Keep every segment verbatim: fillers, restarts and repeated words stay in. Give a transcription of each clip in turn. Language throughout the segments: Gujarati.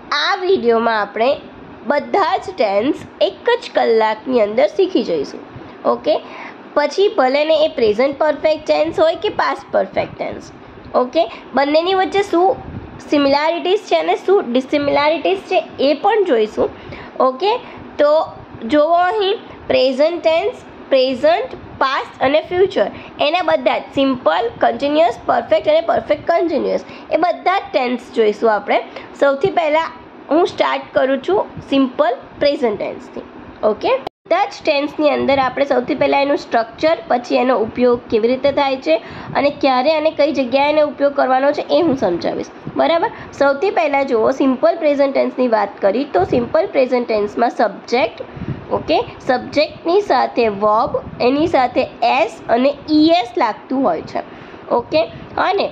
આ વિડીયોમાં આપણે બધા જ ટેન્સ એક જ કલાકની અંદર શીખી જઈશું. ઓકે, પછી ભલે ને એ પ્રેઝન્ટ પરફેક્ટ ટેન્સ હોય કે પાસ્ટ પરફેક્ટ ટેન્સ. ઓકે, બંનેની વચ્ચે શું સિમિલારિટીઝ છે અને શું ડિસિમિલારિટીઝ છે એ પણ જોઈશું. ઓકે, તો જોવો અહીં પ્રેઝન્ટ ટેન્સ, પ્રેઝન્ટ, પાસ્ટ અને ફ્યુચર, એના બધા જ સિમ્પલ, કન્ટિન્યુઅસ, પરફેક્ટ અને પરફેક્ટ કન્ટિન્યુઅસ, એ બધા જ ટેન્સ જોઈશું આપણે. સૌથી પહેલાં હું સ્ટાર્ટ કરું છું સિમ્પલ પ્રેઝન્ટ ટેન્સથી. ઓકે, બધા જ ટેન્સની અંદર આપણે સૌથી પહેલાં એનું સ્ટ્રક્ચર, પછી એનો ઉપયોગ કેવી રીતે થાય છે અને ક્યારે અને કઈ જગ્યાએ એનો ઉપયોગ કરવાનો છે એ હું સમજાવીશ. બરાબર, સૌથી પહેલાં જુઓ, સિમ્પલ પ્રેઝન્ટ ટેન્સની વાત કરી તો સિમ્પલ પ્રેઝન્ટ ટેન્સમાં સબ્જેક્ટ, ઓકે, સબ્જેક્ટની સાથે વર્બ, એની સાથે એસ અને ઈએસ લાગતું હોય છે. ઓકે, અને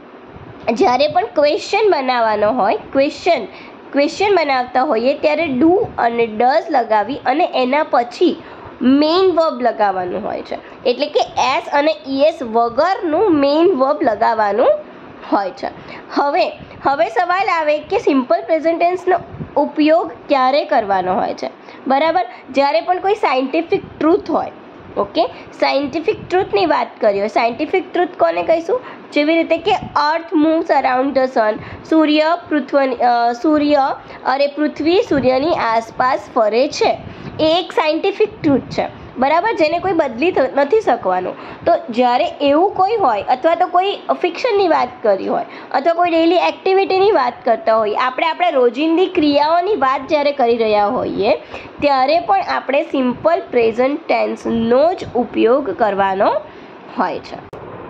જ્યારે પણ ક્વેશ્ચન બનાવવાનો હોય, ક્વેશ્ચન ક્વેશ્ચન બનાવતા હોઈએ ત્યારે ડુ અને ડઝ લગાવી અને એના પછી મેઇન વર્બ લગાવવાનું હોય છે. એટલે કે એસ અને ઈએસ વગરનું મેઇન વર્બ લગાવવાનું હોય છે. હવે હવે સવાલ આવે કે સિમ્પલ પ્રેઝન્ટ ટેન્સનો ઉપયોગ ક્યારે કરવાનો હોય છે. બરાબર, જ્યારે પણ કોઈ સાયન્ટિફિક ટ્રુથ હોય. ઓકે, સાયન્ટિફિક ટ્રુથની વાત કરીએ. સાયન્ટિફિક ટ્રુથ કોને કહીશું? જેવી રીતે કે earth moves around the sun, સૂર્ય પૃથ્વી સૂર્ય અરે પૃથ્વી સૂર્યની આસપાસ ફરે છે, એ એક સાયન્ટિફિક ટ્રુથ છે. બરાબર, જેને કોઈ બદલી નથી શકવાનું. તો જ્યારે એવું કોઈ હોય, અથવા તો કોઈ ફિક્શનની વાત કરી હોય, અથવા કોઈ ડેઇલી એક્ટિવિટીની વાત કરતા હોઈએ, આપણે આપણા રોજિંદી ક્રિયાઓની વાત જ્યારે કરી રહ્યા હોઈએ, ત્યારે પણ આપણે સિમ્પલ પ્રેઝન્ટ ટેન્સનો જ ઉપયોગ કરવાનો હોય છે.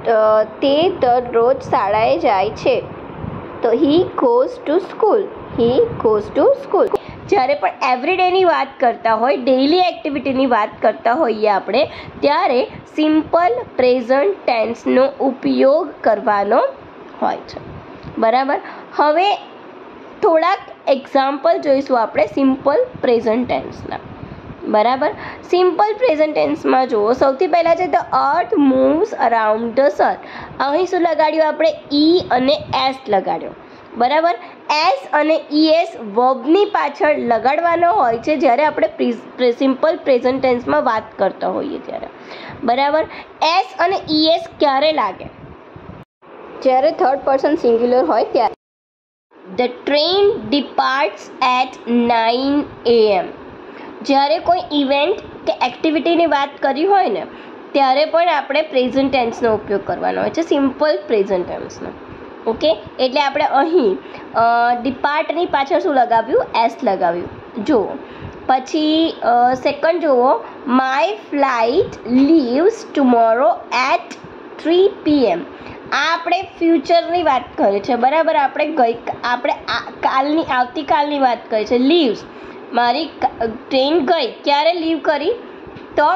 તે દરરોજ શાળાએ જાય છે, તો he goes to school, he goes to school. જ્યારે પણ એવરીડેની વાત કરતા હોય, ડેઇલી એક્ટિવિટીની વાત કરતા હોઈએ આપણે, ત્યારે સિમ્પલ પ્રેઝન્ટ ટેન્સનો ઉપયોગ કરવાનો હોય છે. બરાબર, હવે થોડાક એક્ઝામ્પલ જોઈશું આપણે સિમ્પલ પ્રેઝન્ટ ટેન્સના. બરાબર, સિમ્પલ પ્રેઝન્ટ ટેન્સમાં જુઓ, સૌથી પહેલાં છે the earth moves around the sun. અહીં શું લગાડ્યું આપણે? ઈ અને એસ લગાડ્યો. બરાબર, એસ અને ઈએસ વર્બની પાછળ લગાડવાનો હોય છે જ્યારે આપણે સિમ્પલ પ્રેઝન્ટ ટેન્સમાં વાત કરતા હોઈએ ત્યારે. બરાબર, એસ અને ઈએસ ક્યારે લાગે? જ્યારે થર્ડ પર્સન સિંગ્યુલર હોય ત્યારે. The train departs at nine A M. જ્યારે કોઈ ઇવેન્ટ કે એક્ટિવિટીની વાત કરી હોય ને, ત્યારે પણ આપણે પ્રેઝન્ટ ટેન્સનો ઉપયોગ કરવાનો હોય છે, સિમ્પલ પ્રેઝન્ટ ટેન્સનો. ઓકે, એટલે આપણે અહીં ડિપાર્ટની પાછળ શું લગાવ્યું? એસ લગાવ્યું. જુઓ, પછી સેકન્ડ જુઓ, my flight leaves tomorrow at three P M. આ આપણે ફ્યુચરની વાત કરી છે. બરાબર, આપણે ગઈ આપણે કાલની આવતીકાલની વાત કરી છે. લીવ્સ, મારી ટ્રેન ગઈ, ક્યારે લીવ કરી? તો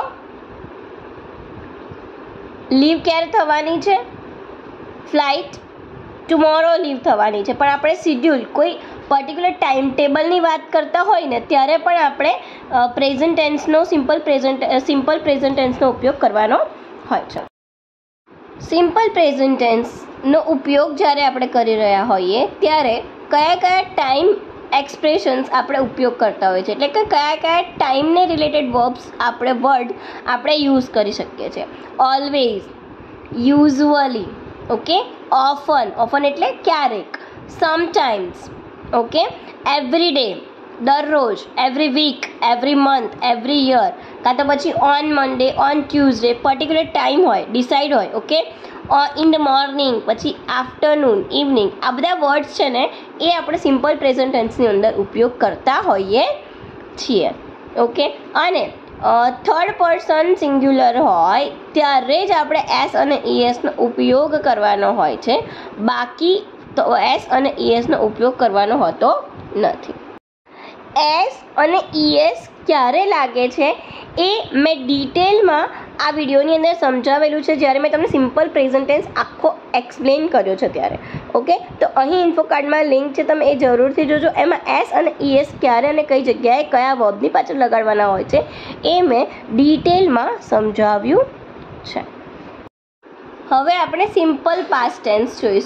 લીવ ક્યારે થવાની છે? ફ્લાઇટ ટુમોરો લીવ થવાની છે. પણ આપણે શિડ્યુલ, કોઈ પર્ટિક્યુલર ટાઈમ ટેબલની વાત કરતા હોય ને, ત્યારે પણ આપણે પ્રેઝન્ટ ટેન્સનો સિમ્પલ પ્રેઝન્ટ સિમ્પલ પ્રેઝન્ટ ટેન્સનો ઉપયોગ કરવાનો હોય છે. સિમ્પલ પ્રેઝન્ટ ટેન્સનો ઉપયોગ જ્યારે આપણે કરી રહ્યા હોઈએ ત્યારે કયા કયા ટાઈમ એક્સપ્રેશન્સ આપણે ઉપયોગ કરતા હોઈએ છીએ, એટલે કે કયા કયા ટાઈમને રિલેટેડ વર્બ્સ આપણે વર્ડ આપણે યુઝ કરી શકીએ છીએ. Always, usually, okay, often, often એટલે ક્યારેક, સમટાઈમ્સ, ઓકે, એવરી ડે, દરરોજ, every week, every month, every year, કાં તો પછી on Monday, on Tuesday, particular time હોય, ડિસાઇડ હોય. ઓકે, ઇન ધ મોર્નિંગ, પછી આફ્ટરનૂન, ઇવનિંગ, આ બધા વર્ડ્સ છે ને એ આપણે સિમ્પલ પ્રેઝન્ટ ટેન્સની અંદર ઉપયોગ કરતા હોઈએ છીએ. ઓકે, અને થર્ડ પર્સન સિંગ્યુલર હોય ત્યારે જ આપણે એસ અને ઈએસનો ઉપયોગ કરવાનો હોય છે. બાકી તો એસ અને ઈએસનો ઉપયોગ કરવાનો હોતો નથી. એસ અને ઈએસ ક્યારે લાગે છે એ મેં ડિટેલમાં આ વિડીયોની અંદર સમજાવેલું છે, જ્યારે મેં તમને સિમ્પલ પ્રેઝન્ટ ટેન્સ આખો એક્સપ્લેન કર્યો છે ત્યારે. ઓકે, તો અહીં ઇન્ફો કાર્ડમાં લિંક છે, તમે એ જરૂરથી જોજો. એમાં એસ અને ઈએસ ક્યારે અને કઈ જગ્યાએ કયા વર્બની પાછળ લગાડવાના હોય છે એ મેં ડિટેલમાં સમજાવ્યું છે. હવે આપણે સિમ્પલ પાસ્ટ ટેન્સ જોઈશું.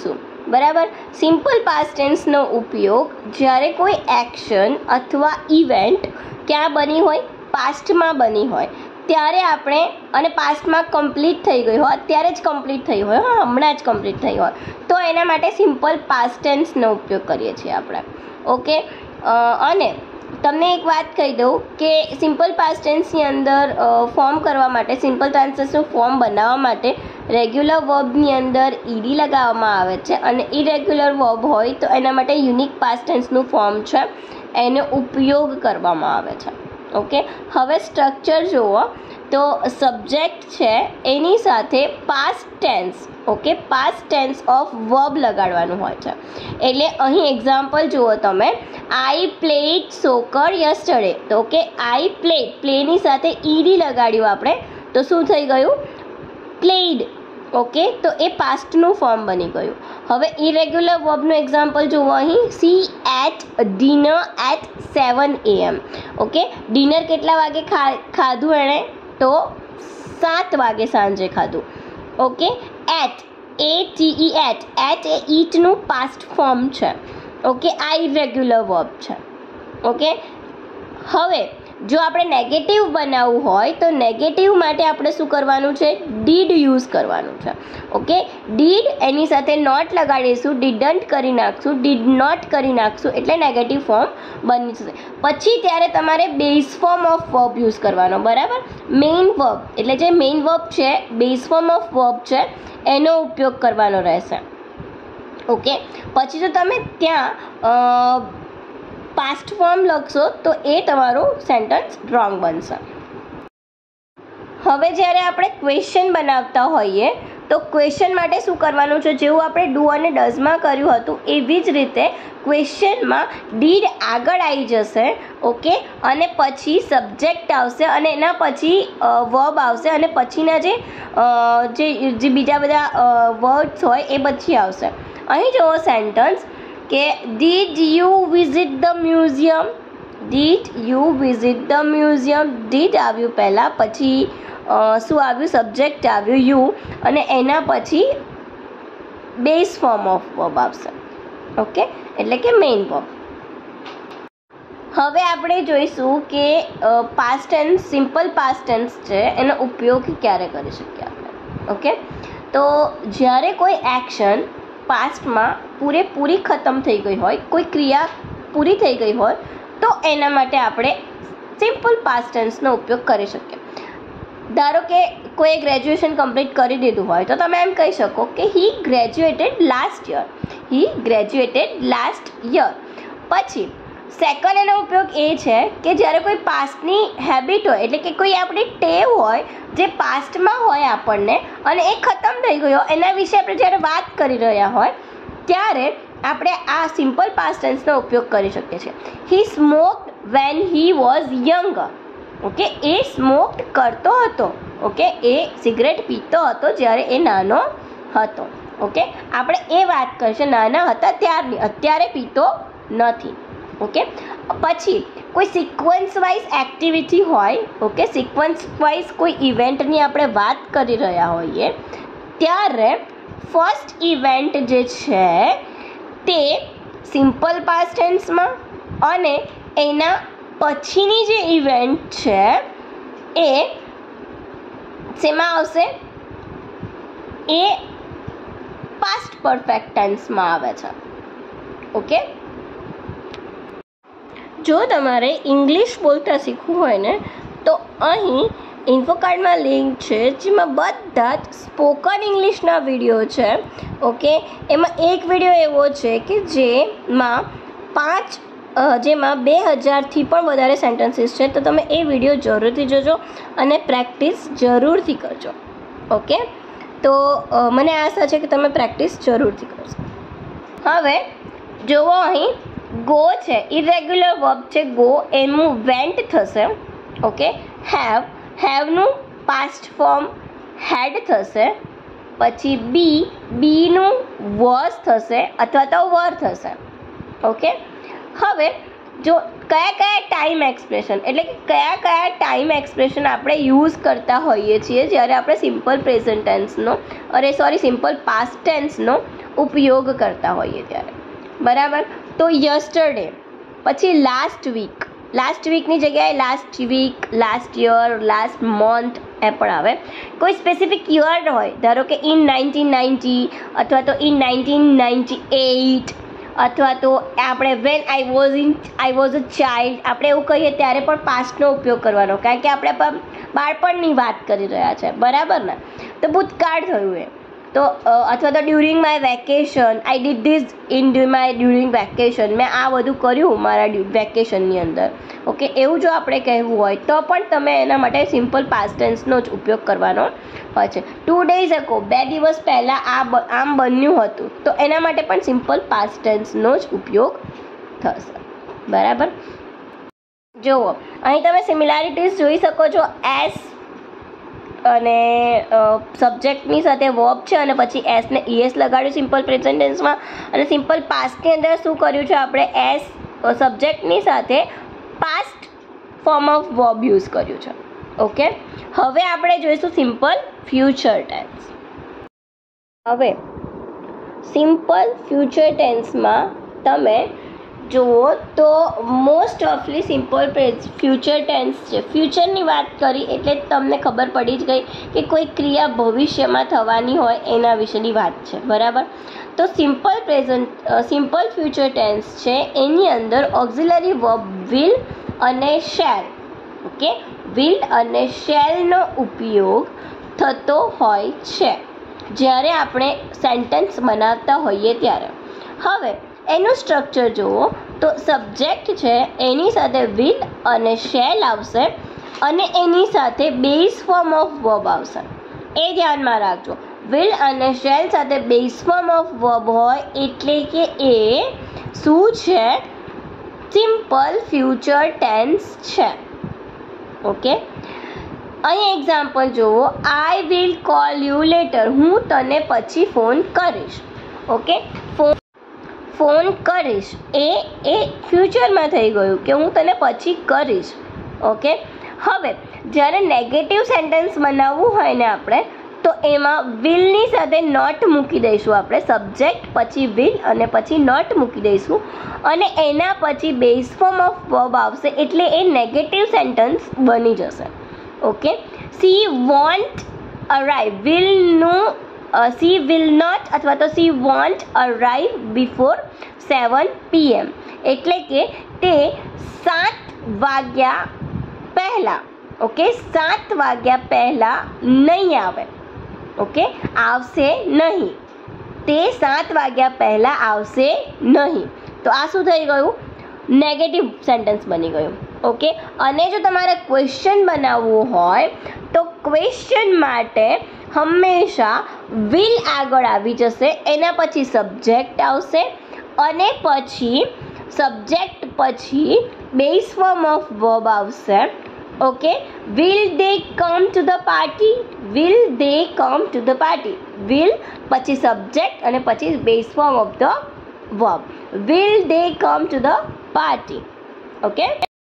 બરાબર. સિમ્પલ પાસ્ટ ટેન્સનો ઉપયોગ જ્યારે કોઈ એક્શન અથવા ઇવેન્ટ ક્યાં બની હોય, પાસ્ટમાં બની હોય ત્યારે આપણે, અને પાસ્ટમાં કમ્પ્લીટ થઈ ગઈ હોય, અત્યારે જ કમ્પ્લીટ થઈ હોય, હા હમણાં જ કમ્પ્લીટ થઈ હોય, તો એના માટે સિમ્પલ પાસ્ટ ટેન્સનો ઉપયોગ કરીએ છીએ આપણે. ઓકે. અને તમને એક વાત કહી દઉં કે સિમ્પલ પાસ્ટ ટેન્સની અંદર ફોર્મ કરવા માટે, સિમ્પલ ટ્રાન્સલેશનનું ફોર્મ બનાવવા માટે રેગ્યુલર વર્બની અંદર ઈડી લગાવવામાં આવે છે, અને ઇરેગ્યુલર વર્બ હોય તો એના માટે યુનિક પાસ્ટ ટેન્સનું ફોર્મ છે એનો ઉપયોગ કરવામાં આવે છે. ઓકે. હવે સ્ટ્રક્ચર જુઓ તો સબ્જેક્ટ છે એની સાથે past tense, okay, past tense of verb લગાડવાનું હોય છે. એટલે અહીં એક્ઝામ્પલ જુઓ તમે, આઈ પ્લેડ સોકર યસ્ટરડે, તો ઓકે આઈ પ્લેડ, પ્લેની સાથે ઈડી લગાડ્યું આપણે તો શું થઈ ગયું, પ્લેડ. ઓકે, તો એ પાસ્ટનું ફોર્મ બની ગયું. હવે ઇરેગ્યુલર વર્બનું એક્ઝામ્પલ જુઓ અહીં, she ate dinner at seven A M. Okay, dinner કેટલા વાગે ખા ખાધું એણે, તો સાત વાગે સાંજે ખાધું. Okay. Ate, A T E ate, ate a ઈટનું પાસ્ટ ફોર્મ છે. ઓકે, આ ઇરેગ્યુલર વર્બ છે. ઓકે. હવે જો આપણે નેગેટિવ બનાવવું હોય તો નેગેટિવ માટે આપણે શું કરવાનું છે, ડીડ યુઝ કરવાનું છે. ઓકે, ડીડ એની સાથે નોટ લગાડીશું, ડીડન્ટ કરી નાખશું, ડીડ નોટ કરી નાખશું એટલે નેગેટિવ ફોર્મ બની જશે. પછી ત્યારે તમારે base form of verb use કરવાનો, બરાબર. મેઇન વર્બ એટલે જે મેઇન વર્બ છે, બેઝ ફોર્મ ઓફ વર્બ છે એનો ઉપયોગ કરવાનો રહેશે. ઓકે. પછી જો તમે ત્યાં પાસ્ટ ફોર્મ લખશો તો એ તમારું સેન્ટેન્સ રોંગ બનશે. હવે જ્યારે આપણે ક્વેશ્ચન બનાવતા હોઈએ તો ક્વેશ્ચન માટે શું કરવાનું છે, જેવું આપણે ડુ અને ડઝમાં કર્યું હતું એવી જ રીતે ક્વેશ્ચનમાં ડીડ આગળ આવી જશે. ઓકે. અને પછી સબ્જેક્ટ આવશે અને એના પછી વર્બ આવશે અને પછીના જે જે બીજા બધા વર્ડ્સ હોય એ પછી આવશે. અહીં જુઓ સેન્ટેન્સ કે did you visit the museum, did you visit the museum, did આવ્યું પહેલાં, પછી શું આવ્યું, સબ્જેક્ટ આવ્યું યુ, અને એના પછી બેઝ ફોર્મ ઓફ વર્બ આવશે. ઓકે, એટલે કે મેઇન વર્બ. હવે આપણે જોઈશું કે past tense, simple past tense છે એનો ઉપયોગ ક્યારે કરી શકીએ આપણે. ઓકે. તો જ્યારે કોઈ એક્શન પાસ્ટમાં પૂરેપૂરી ખતમ થઈ ગઈ હોય, કોઈ ક્રિયા પૂરી થઈ ગઈ હોય તો એના માટે આપણે સિમ્પલ પાસ્ટ ટેન્સનો ઉપયોગ કરી શકીએ. ધારો કે કોઈ ગ્રેજ્યુએશન કમ્પ્લીટ કરી દીધું હોય તો તમે એમ કહી શકો કે he graduated last year, he graduated last year. પછી સેકન્ડ એનો ઉપયોગ એ છે કે જ્યારે કોઈ પાસ્ટની હેબિટ હોય, એટલે કે કોઈ આપણી ટેવ હોય જે પાસ્ટમાં હોય આપણને અને એ ખતમ થઈ ગયો, એના વિશે આપણે જ્યારે વાત કરી રહ્યા હોય ત્યારે આપણે આ સિમ્પલ પાસ્ટ ટેન્સનો ઉપયોગ કરી શકીએ છીએ. He smoked when he was younger. Okay, એ સ્મોક્ડ કરતો હતો. ઓકે, એ સિગરેટ પીતો હતો જ્યારે એ નાનો હતો. ઓકે, આપણે એ વાત કરીશું નાના હતા ત્યારની, અત્યારે પીતો નથી. ઓકે. પછી કોઈ સિક્વન્સ વાઇઝ એક્ટિવિટી હોય, ઓકે, સિક્વન્સ વાઇઝ કોઈ ઇવેન્ટની આપણે વાત કરી રહ્યા હોઈએ ત્યારે ફર્સ્ટ ઇવેન્ટ જે છે તે સિમ્પલ પાસ્ટ ટેન્સમાં અને એના પછીની જે ઇવેન્ટ છે એ શેમાં આવશે, એ પાસ્ટ પરફેક્ટ ટેન્સમાં આવે છે. ઓકે. જો તમારે ઇંગ્લિશ બોલતા શીખવું હોય ને તો અહીં ઇન્ફોકાર્ડમાં લિંક છે જેમાં બધા જ સ્પોકન ઇંગ્લિશના વિડીયો છે. ઓકે, એમાં એક વિડીયો એવો છે કે જેમાં પાંચ જેમાં બે હજારથી પણ વધારે સેન્ટેન્સીસ છે, તો તમે એ વિડીયો જરૂરથી જોજો અને પ્રેક્ટિસ જરૂરથી કરજો. ઓકે, તો મને આશા છે કે તમે પ્રેક્ટિસ જરૂરથી કરશો. હવે જુઓ અહીં ગો છે, ઇરેગ્યુલર વર્બ છે ગો, એનું વેન્ટ થશે. ઓકે. હેવ, હેવનું પાસ્ટ ફોર્મ હેડ થશે. પછી બી, બીનું વોઝ થશે અથવા તો વર થશે. ઓકે. હવે જો કયા કયા ટાઈમ એક્સપ્રેશન, એટલે કે કયા કયા ટાઈમ એક્સપ્રેશન આપણે યુઝ કરતા હોઈએ છીએ જ્યારે આપણે સિમ્પલ પ્રેઝન્ટ ટેન્સનો, અરે સોરી સિમ્પલ પાસ્ટ ટેન્સનો ઉપયોગ કરતા હોઈએ ત્યારે, બરાબર. તો યસ્ટરડે પછી લાસ્ટ વીક, લાસ્ટ વીકની જગ્યાએ last week, last year, last month એ પણ આવે. કોઈ સ્પેસિફિક યર હોય, ધારો કે ઇન નાઇન્ટીન નાઇન્ટી અથવા તો ઇન નાઇન્ટીન નાઇન્ટી એઇટ અથવા તો આપણે when I was in I was a child, આપણે એવું કહીએ ત્યારે પણ પાસ્ટનો ઉપયોગ કરવાનો, કારણ કે આપણે પણ બાળપણની વાત કરી રહ્યા છે, બરાબર ને. તો ભૂતકાળ થયું એ. તો અથવા તો during my vacation, I did this in my during vacation, મેં આ બધું કર્યું મારા વેકેશનની અંદર. ઓકે, એવું જો આપણે કહેવું હોય તો પણ તમે એના માટે સિમ્પલ પાસ્ટ ટેન્સનો જ ઉપયોગ કરવાનો હોય છે. ટુ ડેઝ અગો, બે દિવસ પહેલાં આ આમ બન્યું હતું, તો એના માટે પણ સિમ્પલ પાસ્ટ ટેન્સનો જ ઉપયોગ થશે, બરાબર. જુઓ અહીં તમે સિમિલારિટીઝ જોઈ શકો છો. એસ અને સબ્જેક્ટની સાથે વર્બ છે અને પછી એસને ઈએસ લગાડ્યું સિમ્પલ પ્રેઝન્ટ ટેન્સમાં, અને સિમ્પલ પાસ્ટની અંદર શું કર્યું છે આપણે, એસ સબ્જેક્ટની સાથે past form of verb use કર્યું છે. ઓકે, હવે આપણે જોઈશું સિમ્પલ ફ્યુચર ટેન્સ. હવે સિમ્પલ ફ્યુચર ટેન્સમાં તમે જુઓ તો મોસ્ટ ઓફલી સિમ્પલ ફ્યુચર ટેન્સ છે. ફ્યુચરની વાત કરી એટલે તમને ખબર પડી જ ગઈ કે કોઈ ક્રિયા ભવિષ્યમાં થવાની હોય એના વિશેની વાત છે, બરાબર. તો simple present simple future tense છે, એની અંદર ઓક્ઝિલરી વર્બ વિલ અને શેલ, ઓકે, વિલ અને શેલનો ઉપયોગ થતો હોય છે જ્યારે આપણે સેન્ટેન્સ બનાવતા હોઈએ ત્યારે. હવે એનું સ્ટ્રક્ચર જુઓ તો સબ્જેક્ટ છે એની સાથે વિલ અને શેલ આવશે અને એની સાથે બેઝ ફોર્મ ઓફ વર્બ આવશે, એ ધ્યાનમાં રાખજો. વિલ અને શેલ સાથે બેઝ ફોર્મ ઓફ વર્બ હોય એટલે કે એ શું છે, સિમ્પલ ફ્યુચર ટેન્સ છે. ઓકે, અહીં એક્ઝામ્પલ જુઓ. I will call you later, હું તને પછી ફોન કરીશ. ઓકે, ફોન ફોન કરીશ એ એ ફ્યુચરમાં થઈ ગયું કે હું તને પછી કરીશ. ઓકે, હવે જ્યારે નેગેટિવ સેન્ટેન્સ બનાવવું હોય ને આપણે, તો એમાં વિલની સાથે નોટ મૂકી દઈશું આપણે, સબ્જેક્ટ પછી વિલ અને પછી નોટ મૂકી દઈશું અને એના પછી બેઝ ફોર્મ ઓફ વર્બ આવશે એટલે એ નેગેટિવ સેન્ટેન્સ બની જશે. ઓકે, સી વોન્ટ અરાઈવ, વિલનું સી વિલ નોટ અથવા તો she won't arrive before seven PM, એટલે કે તે સાત વાગ્યા પહેલાં, ઓકે, સાત વાગ્યા પહેલાં નહીં આવે. ઓકે, આવશે નહીં, તે સાત વાગ્યા પહેલાં આવશે નહીં. તો આ શું થઈ ગયું, નેગેટિવ સેન્ટેન્સ બની ગયું. ઓકે, અને જો તમારે ક્વેશ્ચન બનાવવું હોય તો ક્વેશ્ચન માટે હંમેશા વિલ આગળ આવી જશે, એના પછી સબ્જેક્ટ આવશે અને પછી સબ્જેક્ટ પછી બેઝ ફોર્મ ઓફ વર્બ આવશે. Okay, will they come to the party, will they come to the party, will પછી સબ્જેક્ટ અને પછી base form of the verb, will they come to the party. Okay,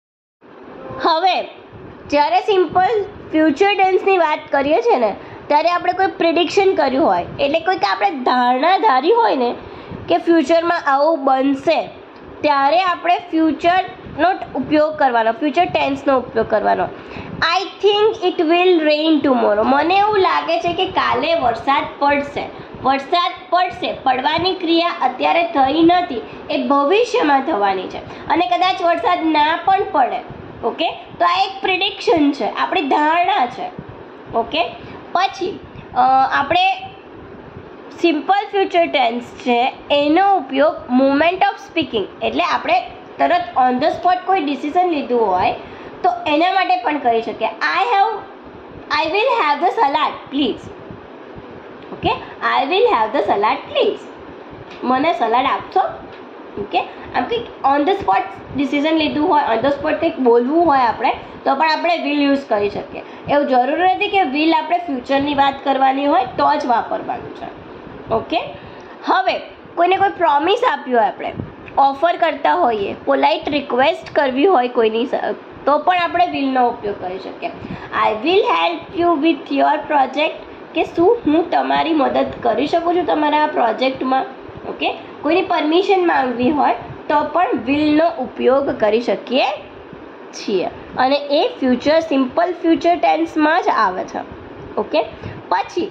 હવે જ્યારે સિમ્પલ ફ્યુચર ટેન્સની વાત કરીએ છીએ ને ત્યારે આપણે કોઈ પ્રિડિક્શન કર્યું હોય, એટલે કોઈક આપણે ધારણા ધારી હોય ને કે ફ્યુચરમાં આવું બનશે, ત્યારે આપણે ફ્યુચરનો ઉપયોગ કરવાનો, ફ્યુચર ટેન્સનો ઉપયોગ કરવાનો. I think it will rain tomorrow, મને એવું લાગે છે કે કાલે વરસાદ પડશે. વરસાદ પડશે, પડવાની ક્રિયા અત્યારે થઈ નથી, એ ભવિષ્યમાં થવાની છે અને કદાચ વરસાદ ના પણ પડે. ઓકે, તો આ એક પ્રિડિક્શન છે, આપણી ધારણા છે. ઓકે, પછી આપણે સિમ્પલ ફ્યુચર ટેન્સ છે એનો ઉપયોગ મુમેન્ટ ઓફ સ્પીકિંગ, એટલે આપણે તરત ઓન ધ સ્પોટ કોઈ ડિસિઝન લીધું હોય તો એના માટે પણ કરી શકીએ. I have I will have the salad please. Okay, I will have the salad please, મને સલાડ આપશો. ઓકે, આમ કંઈક ઓન ધ સ્પોટ ડિસિઝન લીધું હોય, ઓન ધ સ્પોટ કંઈક બોલવું હોય આપણે, તો પણ આપણે વિલ યુઝ કરી શકીએ. એવું જરૂરી નથી કે વિલ આપણે ફ્યુચરની વાત કરવાની હોય તો જ વાપરવાનું છે. ઓકે, હવે કોઈને કોઈ પ્રોમિસ આપ્યું હોય, આપણે ઓફર કરતા હોઈએ, પોલાઇટ રિક્વેસ્ટ કરવી હોય કોઈની, તો પણ આપણે વિલનો ઉપયોગ કરી શકીએ. I will help you with your project, કે શું હું તમારી મદદ કરી શકું છું તમારા આ પ્રોજેક્ટમાં. ઓકે, કોઈની પરમિશન માંગવી હોય તો પણ વિલનો ઉપયોગ કરી શકીએ છીએ અને એ ફ્યુચર સિમ્પલ ફ્યુચર ટેન્સમાં જ આવે છે. ઓકે, પછી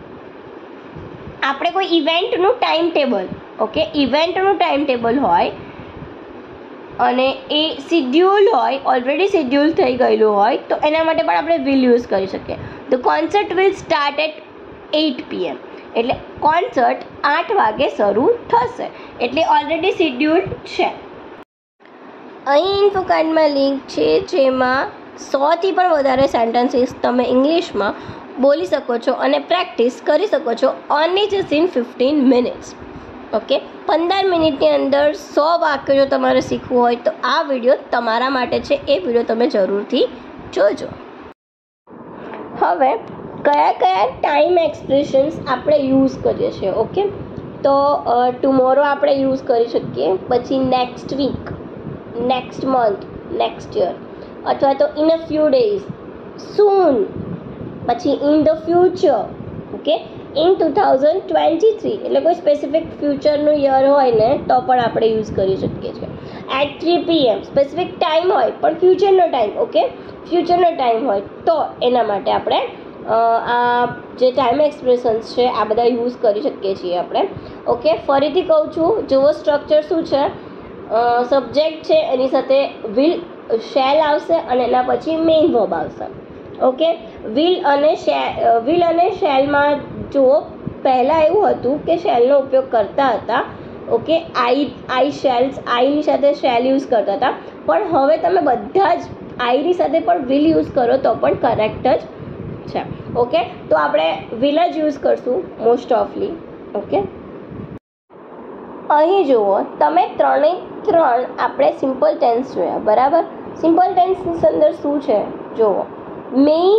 આપણે કોઈ ઇવેન્ટનું ટાઈમ ટેબલ, ઓકે, ઇવેન્ટનું ટાઈમ ટેબલ હોય અને એ શિડ્યુલ હોય, ઓલરેડી શિડ્યુલ થઈ ગયેલું હોય તો એના માટે પણ આપણે વિલ યુઝ કરી શકીએ. The concert will start at eight PM, એટલે કોન્સર્ટ આઠ વાગે શરૂ થશે, એટલે ઓલરેડી શિડ્યુલ્ડ છે. અહીં ઇન્ફોકાર્ડમાં લિંક છે જેમાં સોથી પણ વધારે સેન્ટેન્સીસ તમે ઇંગ્લિશમાં બોલી શકો છો અને પ્રેક્ટિસ કરી શકો છો only just in fifteen minutes. Okay, પંદર મિનિટની અંદર સો વાક્યો જો તમારે શીખવું હોય તો આ વિડીયો તમારા માટે છે. એ વિડીયો તમે જરૂરથી જોજો. હવે કયા કયા ટાઈમ એક્સપ્રેશન્સ આપણે યુઝ કરીએ છીએ. ઓકે, તો ટુમોરો આપણે યુઝ કરી શકીએ, પછી next week, next month, next year, અથવા તો in a few days, soon, પછી in the future. Okay, in two thousand twenty three, એટલે કોઈ સ્પેસિફિક ફ્યુચરનું યર હોય ને તો પણ આપણે યુઝ કરી શકીએ છીએ. At three PM, specific time હોય પણ ફ્યુચરનો ટાઈમ, ઓકે, ફ્યુચરનો ટાઈમ હોય તો એના માટે આપણે આ જે ટાઈમ એક્સપ્રેશન્સ છે આ બધા યુઝ કરી શકીએ છીએ આપણે. ઓકે, ફરીથી કહું છું, જુઓ સ્ટ્રક્ચર શું છે. સબ્જેક્ટ છે, એની સાથે વિલ શેલ આવશે અને એના પછી મેઇન વર્બ આવશે. ઓકે, વિલ અને શે વિલ અને શેલમાં જુઓ, પહેલાં એવું હતું કે શેલનો ઉપયોગ કરતા હતા. ઓકે, આઈ આઈ શેલ્સ, આઈની સાથે શેલ યુઝ કરતા હતા, પણ હવે તમે બધા જ આઈની સાથે પણ વિલ યુઝ કરો તો પણ કરેક્ટ જ છે. ઓકે, તો આપણે વિલ જ યુઝ કરશું મોસ્ટ ઓફલી. ઓકે, અહીં જુઓ, તમે ત્રણે ત્રણ આપણે સિમ્પલ ટેન્સ જોયા, બરાબર. સિમ્પલ ટેન્સની અંદર શું છે જુઓ, મેઇન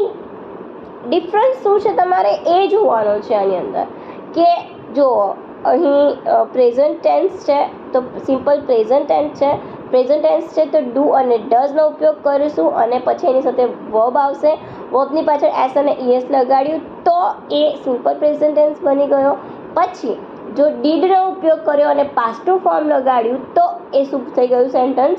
ડિફરન્સ શું છે તમારે એ જોવાનો છે આની અંદર. કે જુઓ, અહીં પ્રેઝન્ટ ટેન્સ છે તો સિમ્પલ પ્રેઝન્ટ ટેન્સ છે. પ્રેઝન્ટ ટેન્સ છે તો ડુ અને ડઝનો ઉપયોગ કરીશું અને પછી એની સાથે વર્બ આવશે. વર્બની પાછળ એસ અને ઈએસ લગાડ્યું તો એ સિમ્પલ પ્રેઝન્ટ ટેન્સ બની ગયો. પછી જો ડીડનો ઉપયોગ કર્યો અને પાસ્ટનું ફોર્મ લગાડ્યું તો એ શું થઈ ગયું સેન્ટેન્સ?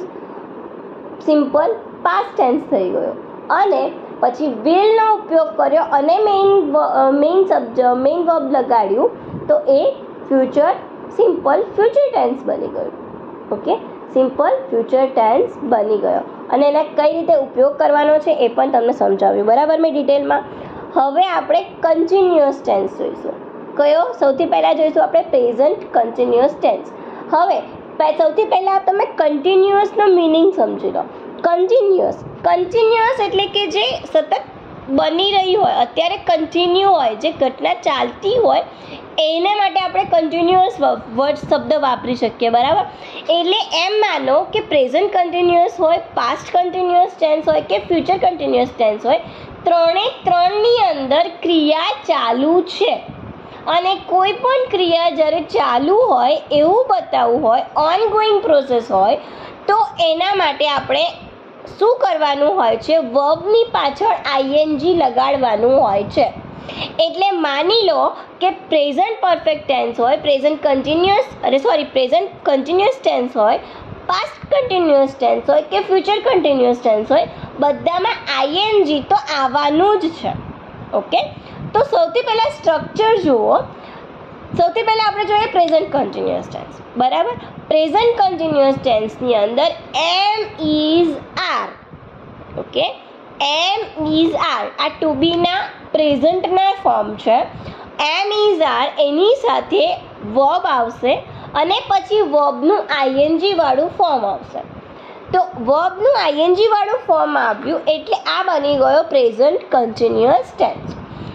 સિમ્પલ પાસ્ટ ટેન્સ થઈ ગયો. અને પછી વિલનો ઉપયોગ કર્યો અને main main subject main verb લગાડ્યું તો એ ફ્યુચર સિમ્પલ ફ્યુચર ટેન્સ બની ગયું. ઓકે, સિમ્પલ ફ્યુચર ટેન્સ બની ગયો અને એને કઈ રીતે ઉપયોગ કરવાનો છે એ પણ તમને સમજાવ્યું, બરાબર મેં ડિટેલમાં. હવે આપણે કન્ટિન્યુઅસ ટેન્સ જોઈશું. કયો? સૌથી પહેલાં જોઈશું આપણે પ્રેઝન્ટ કન્ટિન્યુઅસ ટેન્સ. હવે સૌથી પહેલાં તમે કન્ટિન્યુઅસનો મિનિંગ સમજી લો. કન્ટિન્યુઅસ કન્ટિન્યુઅસ એટલે કે જે સતત બની રહી હોય, અત્યારે કન્ટિન્યુ હોય, જે ઘટના ચાલતી હોય એને માટે આપણે કન્ટિન્યુઅસ વર્ડ શબ્દ વાપરી શકીએ, બરાબર. એટલે એમ માનો કે પ્રેઝન્ટ કન્ટિન્યુઅસ હોય, પાસ્ટ કન્ટિન્યુઅસ ટેન્સ હોય કે ફ્યુચર કન્ટિન્યુઅસ ટેન્સ હોય, ત્રણે ત્રણની અંદર ક્રિયા ચાલુ છે. અને કોઈ પણ ક્રિયા જ્યારે ચાલુ હોય એવું બતાવવું હોય, ઓનગોઈંગ પ્રોસેસ હોય, તો એના માટે આપણે શું કરવાનું હોય છે? વર્બની પાછળ આઈએનજી લગાડવાનું હોય છે. એટલે માની લો કે પ્રેઝન્ટ પરફેક્ટ ટેન્સ હોય, પ્રેઝન્ટ કન્ટિન્યુઅસ અરે સોરી પ્રેઝન્ટ કન્ટિન્યુઅસ ટેન્સ હોય, પાસ્ટ કન્ટિન્યુઅસ ટેન્સ હોય કે ફ્યુચર કન્ટિન્યુઅસ ટેન્સ હોય, બધામાં આઈએનજી તો આવવાનું જ છે. ઓકે, તો સૌથી પહેલાં સ્ટ્રક્ચર જુઓ. સૌથી પહેલાં આપણે જોઈએ પ્રેઝન્ટ કન્ટિન્યુઅસ ટેન્સ, બરાબર. પ્રેઝન્ટ કન્ટિન્યુઅસ ટેન્સની અંદર am is are. Okay, am is are આ ટુ બીના પ્રેઝન્ટના ફોર્મ છે. એમ ઇઝ આર એની સાથે વર્બ આવશે અને પછી વર્બનું આઈએનજી વાળું ફોર્મ આવશે. તો વર્બનું આઈએનજી વાળું ફોર્મ આવ્યું એટલે આ બની ગયો present continuous tense.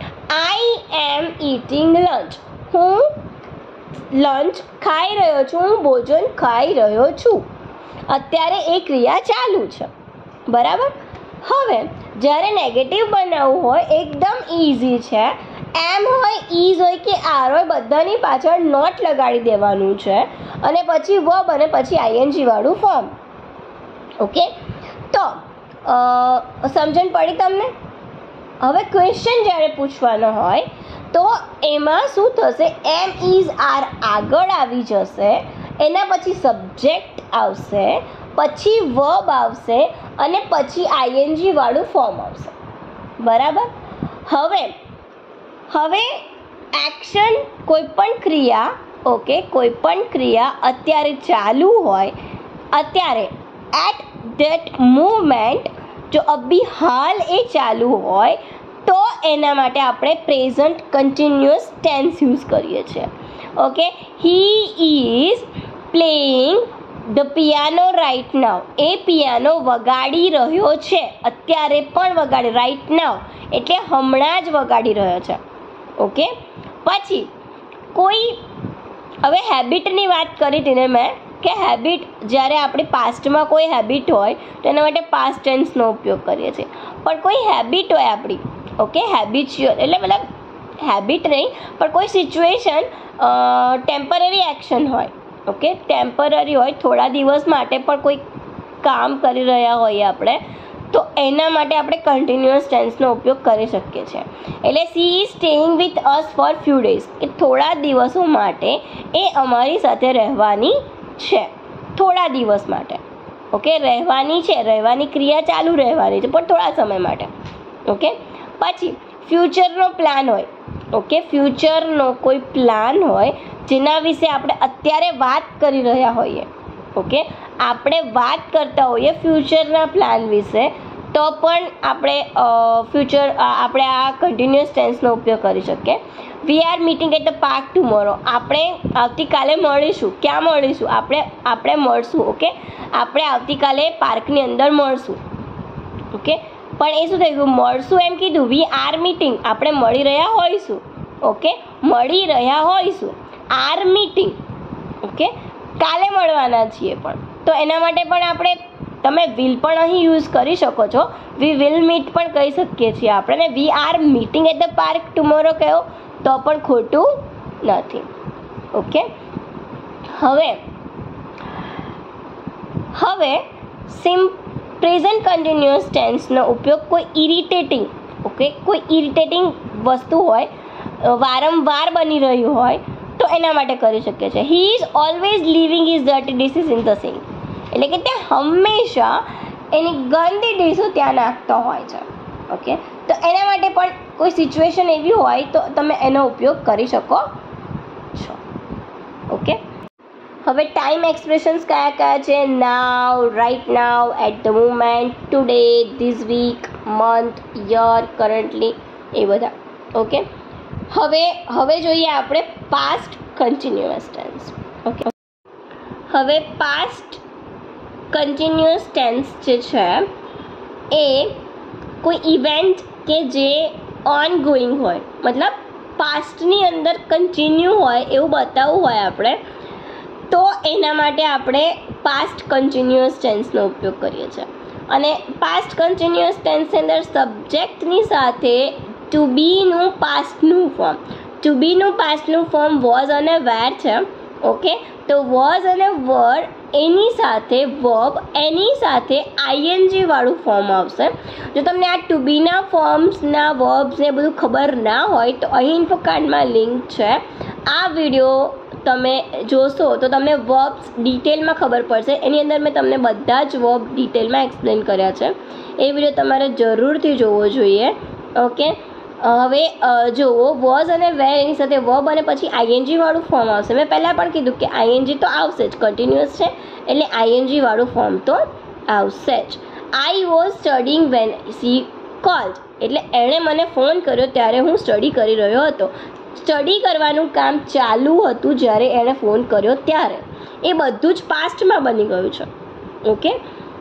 I am eating lunch, હું લંચ ખાઈ રહ્યો છું, હું ભોજન ખાઈ રહ્યો છું. અત્યારે એ ક્રિયા ચાલુ છે, બરાબર. હવે જ્યારે નેગેટિવ બનાવવું હોય એકદમ ઇઝી છે. એમ હોય, ઇઝ હોય કે આર હોય, બધાની પાછળ નોટ લગાડી દેવાનું છે અને પછી વર્બ અને પછી આઈએનજી વાળું ફોર્મ. ઓકે, તો સમજણ પડી તમને? હવે ક્વેશ્ચન જ્યારે પૂછવાનો હોય તો એમાં શું થશે, એમ ઇઝ આર આગળ આવી જશે, એના પછી સબ્જેક્ટ આવશે, પછી વર્બ આવશે અને પછી આઈએનજી વાળું ફોર્મ આવશે. બરાબર. હવે હવે એક્શન, કોઈ પણ ક્રિયા, ઓકે, કોઈ પણ ક્રિયા અત્યારે ચાલુ હોય, અત્યારે એટ ધેટ મૂવમેન્ટ, જો અભી હાલ એ ચાલુ હોય તો એના માટે આપણે પ્રેઝન્ટ કન્ટિન્યુઅસ ટેન્સ યુઝ કરીએ છીએ. Okay, he is playing the piano right now, એ પિયાનો વગાડી રહ્યો છે, અત્યારે પણ વગાડી, રાઇટ નાવ એટલે હમણાં જ વગાડી રહ્યો છે. ઓકે, પછી કોઈ, હવે હેબિટની વાત કરી હતી ને મેં કે હેબિટ, જ્યારે આપણી પાસ્ટમાં કોઈ હેબિટ હોય તો એના માટે પાસ્ટ ટેન્સનો ઉપયોગ કરીએ છીએ. પણ કોઈ હેબિટ હોય આપણી, ઓકે, હેબિચ્યુઅલ એટલે મતલબ હેબિટ નહીં પણ કોઈ સિચ્યુએશન, ટેમ્પરરી એક્શન હોય, ઓકે, ટેમ્પરરી હોય, થોડા દિવસ માટે પણ કોઈ કામ કરી રહ્યા હોઈએ આપણે, તો એના માટે આપણે કન્ટિન્યુઅસ ટેન્સનો ઉપયોગ કરી શકીએ છીએ. એટલે she is staying with us for few days, કે થોડા દિવસો માટે એ અમારી સાથે રહેવાની છે, થોડા દિવસ માટે. ઓકે, રહેવાની છે, રહેવાની ક્રિયા ચાલુ રહેવાની છે પણ થોડા સમય માટે. ઓકે, પછી ફ્યુચરનો પ્લાન હોય, ઓકે, ફ્યુચરનો કોઈ પ્લાન હોય જેના વિશે આપણે અત્યારે વાત કરી રહ્યા હોઈએ, ઓકે, આપણે વાત કરતા હોઈએ ફ્યુચરના પ્લાન વિશે, તો પણ આપણે ફ્યુચર આપણે આ કન્ટિન્યુઅસ ટેન્સનો ઉપયોગ કરી શકીએ. We are meeting at the park tomorrow, આપણે આવતીકાલે મળીશું. ક્યાં મળીશું? આપણે આપણે મળશું. ઓકે, આપણે આવતીકાલે પાર્કની અંદર મળશું. ઓકે, પણ એ શું થઈ ગયું, મળશું એમ કીધું, વી આર મીટિંગ, આપણે મળી રહ્યા હોઈશું. ઓકે, મળી રહ્યા હોઈશું, આર મીટિંગ. ઓકે, કાલે મળવાના છીએ. પણ તો એના માટે પણ આપણે, તમે વિલ પણ અહીં યુઝ કરી શકો છો, વી વિલ મીટ પણ કહી શકીએ છીએ આપણે, we are meeting at the park tomorrow કહો તો પણ ખોટું નથી. ઓકે, હવે હવે સિમ પ્રેઝન્ટ કન્ટિન્યુઅસ ટેન્સનો ઉપયોગ કોઈ ઇરિટેટિંગ, ઓકે, કોઈ ઇરિટેટિંગ વસ્તુ હોય, વારંવાર બની રહ્યું હોય તો એના માટે કરી શકીએ છીએ. He is always leaving his dirty dishes in the sink, એટલે કે તે હંમેશા એની ગંદી ડીશો ત્યાં નાખતો હોય છે. ઓકે, તો એના માટે પણ કોઈ સિચ્યુએશન એવી હોય તો તમે એનો ઉપયોગ કરી શકો છો. ઓકે, હવે ટાઈમ એક્સપ્રેશન્સ કયા કયા છે? Now, right now, at the moment, today, this week, month, year, currently, એ બધા. ઓકે, હવે હવે જોઈએ આપણે પાસ્ટ કન્ટિન્યુઅસ ટેન્સ. ઓકે, હવે પાસ્ટ કન્ટિન્યુઅસ ટેન્સ જે છે એ કોઈ ઇવેન્ટ કે જે ઓન ગોઈંગ હોય, મતલબ પાસ્ટની અંદર કન્ટિન્યુ હોય એવું બતાવવું હોય આપણે, તો એના માટે આપણે પાસ્ટ કન્ટિન્યુઅસ ટેન્સનો ઉપયોગ કરીએ છીએ. અને પાસ્ટ કન્ટિન્યુઅસ ટેન્સની અંદર સબ્જેક્ટની સાથે ટુ બીનું પાસ્ટનું ફોર્મ, ટુ બીનું પાસ્ટનું ફોર્મ વોઝ અને વેર છે. ઓકે, તો વોઝ અને વર, એની સાથે વર્બ, એની સાથે આઈએનજી વાળું ફોર્મ આવશે. જો તમને આ ટુ બીના ફોર્મ્સના વર્બ્સને બધું ખબર ના હોય તો અહીં ઇન્ફોકાર્ડમાં લિંક છે, આ વિડીયો તમે જોશો તો તમને વર્બ્સ ડિટેલમાં ખબર પડશે. એની અંદર મેં તમને બધા જ વર્બ ડિટેલમાં એક્સપ્લેન કર્યા છે, એ વિડીયો તમારે જરૂરથી જોવો જોઈએ. ઓકે, હવે જુઓ, વોઝ અને વેર એની સાથે વર્બ અને પછી આઈએનજી વાળું ફોર્મ આવશે. મેં પહેલાં પણ કીધું કે આઈએનજી તો આવશે જ, કન્ટિન્યુઅસ છે એટલે આઈએનજી વાળું ફોર્મ તો આવશે જ. I was studying when she called, એટલે એણે મને ફોન કર્યો ત્યારે હું સ્ટડી કરી રહ્યો હતો. સ્ટડી કરવાનું કામ ચાલુ હતું જ્યારે એણે ફોન કર્યો ત્યારે. એ બધું જ પાસ્ટમાં બની ગયું છે. ઓકે,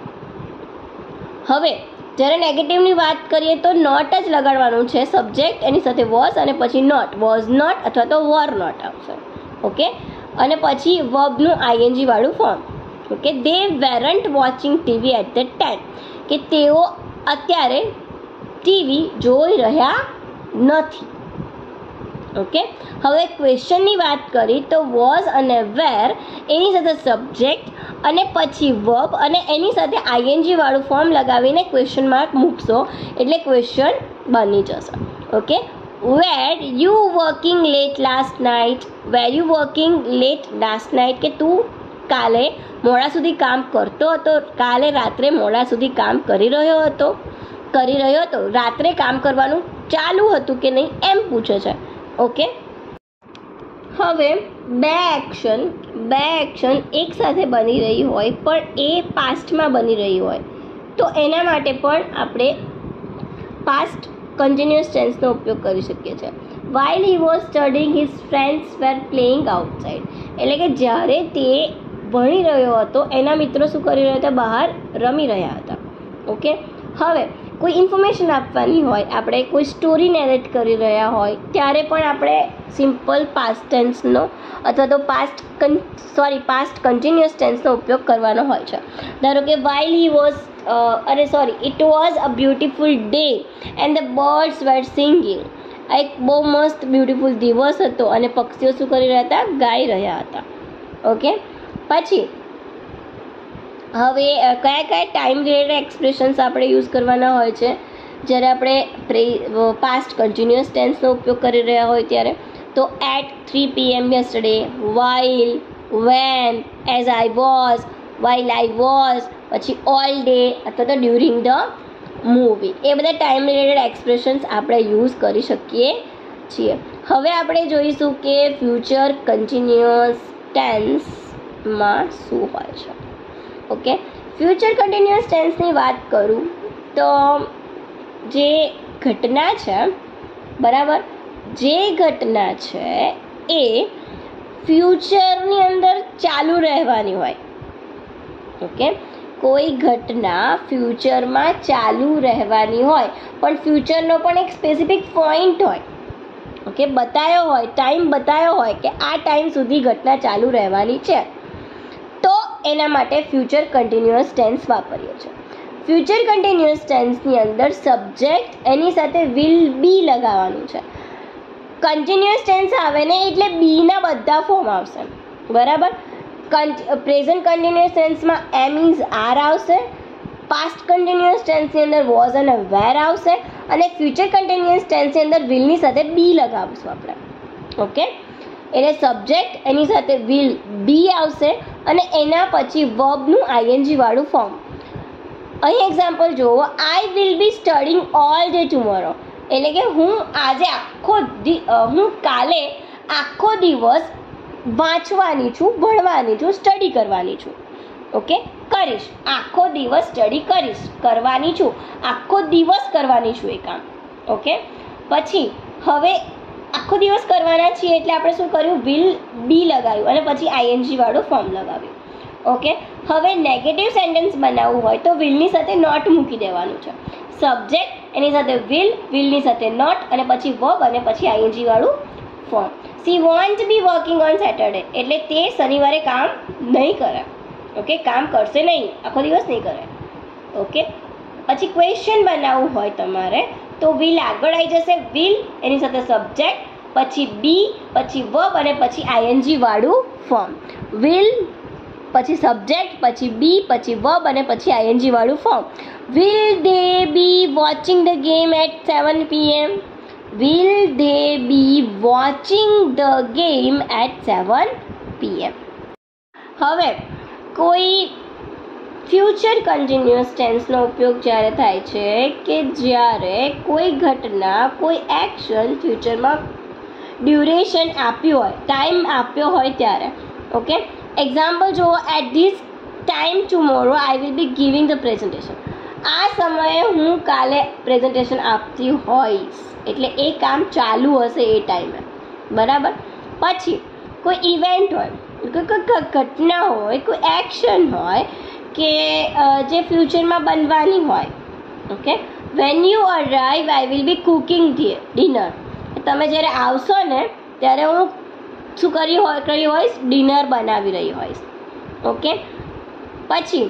હવે જ્યારે નેગેટિવની વાત કરીએ તો નોટ જ લગાડવાનું છે, સબ્જેક્ટ એની સાથે વોઝ અને પછી નોટ, વોઝ નોટ અથવા તો વર નોટ આવશે. ઓકે, અને પછી વર્બનું આઈએનજી વાળું form. Okay, they weren't watching TV at the time, કે તેઓ અત્યારે ટીવી જોઈ રહ્યા નથી. ઓકે, હવે ક્વેશ્ચનની વાત કરી તો વોઝ અને વેર એની સાથે સબ્જેક્ટ અને પછી વર્બ અને એની સાથે આઈએનજી વાળું ફોર્મ લગાવીને ક્વેશ્ચન માર્ક મૂકશો એટલે ક્વેશ્ચન બની જશે. Okay, were you working late last night, were you working late last night કે તું કાલે મોડા સુધી કામ કરતો હતો, કાલે રાત્રે મોડા સુધી કામ કરી રહ્યો હતો કરી રહ્યો હતો રાત્રે કામ કરવાનું ચાલુ હતું કે નહીં એમ પૂછે છે. ઓકે, હવે બે એક્શન બે એક્શન એક સાથે બની રહી હોય પણ એ પાસ્ટમાં બની રહી હોય તો એના માટે પણ આપણે પાસ્ટ કન્ટિન્યુઅસ ટેન્સનો ઉપયોગ કરી શકીએ છીએ. While he was studying his friends were playing outside, એટલે કે જ્યારે તે ભણી રહ્યો હતો એના મિત્રો શું કરી રહ્યા હતા, બહાર રમી રહ્યા હતા. ઓકે, હવે કોઈ ઇન્ફોર્મેશન આપવાની હોય, આપણે કોઈ સ્ટોરી નેરેટ કરી રહ્યા હોય ત્યારે પણ આપણે સિમ્પલ પાસ્ટ ટેન્સનો અથવા તો પાસ્ટ કન સોરી પાસ્ટ કન્ટિન્યુઅસ ટેન્સનો ઉપયોગ કરવાનો હોય છે. ધારો કે વાઇલ હી વોઝ અરે sorry it was a beautiful day and the birds were singing, એક બહુ મસ્ત બ્યુટિફુલ દિવસ હતો અને પક્ષીઓ શું કરી રહ્યા હતા, ગાઈ રહ્યા હતા. ઓકે, પછી હવે કયા કયા ટાઈમ રિલેટેડ એક્સપ્રેશન્સ આપણે યુઝ કરવાના હોય છે જ્યારે આપણે પ્રે પાસ્ટ કન્ટિન્યુઅસ ટેન્સનો ઉપયોગ કરી રહ્યા હોય ત્યારે? તો at three P M yesterday, while, when, as I was, while I was, પછી ઓલ ડે અથવા તો ડ્યુરિંગ ધ મૂવી, એ બધા ટાઈમ રિલેટેડ એક્સપ્રેશન્સ આપણે યુઝ કરી શકીએ છીએ. હવે આપણે જોઈશું કે ફ્યુચર કન્ટિન્યુઅસ ટેન્સમાં શું હોય છે. ઓકે, ફ્યુચર કન્ટિન્યુઅસ ટેન્સની વાત કરું તો જે ઘટના છે, બરાબર, જે ઘટના છે એ ફ્યુચરની અંદર ચાલુ રહેવાની હોય. ઓકે, કોઈ ઘટના ફ્યુચરમાં ચાલુ રહેવાની હોય પણ ફ્યુચરનો પણ એક સ્પેસિફિક પોઈન્ટ હોય. ઓકે, બતાવ્યો હોય, ટાઈમ બતાવ્યો હોય કે આ ટાઈમ સુધી ઘટના ચાલુ રહેવાની છે તો એના માટે ફ્યુચર કન્ટિન્યુઅસ ટેન્સ વાપરીએ છીએ. ફ્યુચર કન્ટિન્યુઅસ ટેન્સની અંદર સબ્જેક્ટ એની સાથે વિલ બી લગાવવાનું છે. કન્ટિન્યુઅસ ટેન્સ આવે ને એટલે બીના બધા ફોર્મ આવશે, બરાબર. પ્રેઝન્ટ કન્ટિન્યુઅસ ટેન્સમાં એમ ઇઝ આર આવશે, પાસ્ટ કન્ટિન્યુઅસ ટેન્સની અંદર વોઝ અને વેર આવશે અને ફ્યુચર કન્ટિન્યુઅસ ટેન્સની અંદર વિલની સાથે બી લગાવીશું આપણે. ઓકે, એટલે સબ્જેક્ટ એની સાથે વિલ બી આવશે અને એના પછી વર્બનું આઈએનજી વાળું ફોર્મ. અહીં એક્ઝામ્પલ જુઓ, I will be studying all day tomorrow, એટલે કે હું આજે આખો હું કાલે આખો દિવસ વાંચવાની છું, ભણવાની છું, સ્ટડી કરવાની છું. ઓકે, કરીશ, આખો દિવસ સ્ટડી કરીશ, કરવાની છું, આખો દિવસ કરવાની છું એ કામ. ઓકે, પછી હવે આખો દિવસ કરવાના છીએ એટલે આપણે શું કર્યું, વિલ બી લગાવ્યું અને પછી આઈએનજી વાળું ફોર્મ લગાવ્યું. ઓકે, હવે નેગેટિવ સેન્ટેન્સ બનાવવું હોય તો વિલની સાથે નોટ મૂકી દેવાનું છે. સબ્જેક્ટ એની સાથે વિલ, વિલની સાથે નોટ અને પછી વર્બ અને પછી આઈએનજી વાળું form. She won't be working on Saturday, એટલે તે શનિવારે કામ નહીં કરે. ઓકે, કામ કરશે નહીં, આખો દિવસ નહીં કરે. ઓકે, પછી ક્વેશ્ચન બનાવવું હોય તમારે તો વિલ આગળ આવી જશે, વિલ એની સાથે સબ્જેક્ટ, પછી બી, પછી વર્બ અને પછી આઈએનજી વાળું ફોર્મ. વિલ પછી સબ્જેક્ટ, પછી બી, પછી વર્બ અને પછી આઈએનજી વાળું form. Will they be watching the game at seven P M, will they be watching the game at seven P M. હવે કોઈ ફ્યુચર કન્ટિન્યુઅસ ટેન્સનો ઉપયોગ જ્યારે થાય છે કે જ્યારે કોઈ ઘટના, કોઈ એક્શન ફ્યુચરમાં ડ્યુરેશન આપ્યું હોય, ટાઈમ આપ્યો હોય ત્યારે. ઓકે, એક્ઝામ્પલ જુઓ, at this time tomorrow I will be giving the presentation, આ સમયે હું કાલે પ્રેઝન્ટેશન આપતી હોઈશ, એટલે એ કામ ચાલુ હશે એ ટાઈમે, બરાબર. પછી કોઈ ઇવેન્ટ હોય, કોઈ ઘટના હોય, કોઈ એક્શન હોય કે જે ફ્યુચરમાં બનવાની હોય. Okay, when you arrive I will be cooking dinner, તમે જ્યારે આવશો ને ત્યારે હું શું કરી હોય કરી હોઈશ, ડિનર બનાવી રહી હોઈશ. ઓકે, પછી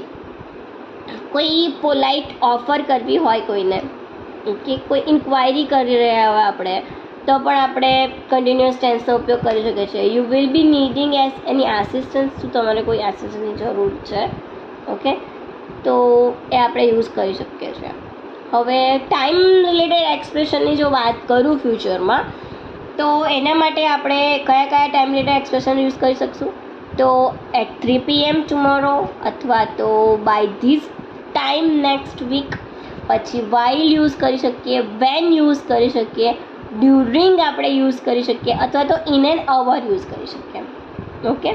કોઈ પોલાઇટ ઓફર કરવી હોય કોઈને, ઓકે, કોઈ ઇન્ક્વાયરી કરી રહ્યા હોય આપણે તો પણ આપણે કન્ટિન્યુઅસ ટેન્સનો ઉપયોગ કરી શકીએ છીએ. You will be needing as any assistance, શું તમારે કોઈ આસિસ્ટન્સની જરૂર છે? ઓકે, તો એ આપણે યુઝ કરી શકીએ છીએ. હવે ટાઈમ રિલેટેડ એક્સપ્રેશનની જો વાત કરું ફ્યુચરમાં, તો એના માટે આપણે કયા કયા ટાઈમ રિલેટેડ એક્સપ્રેશન યુઝ કરી શકશું? તો at three P M tomorrow, અથવા તો by this time next week, પછી વાઇલ યુઝ કરી શકીએ, વેન યુઝ કરી શકીએ, ડ્યુરિંગ આપણે યુઝ કરી શકીએ, અથવા તો ઇન એન અવર યુઝ કરી શકીએ. ઓકે,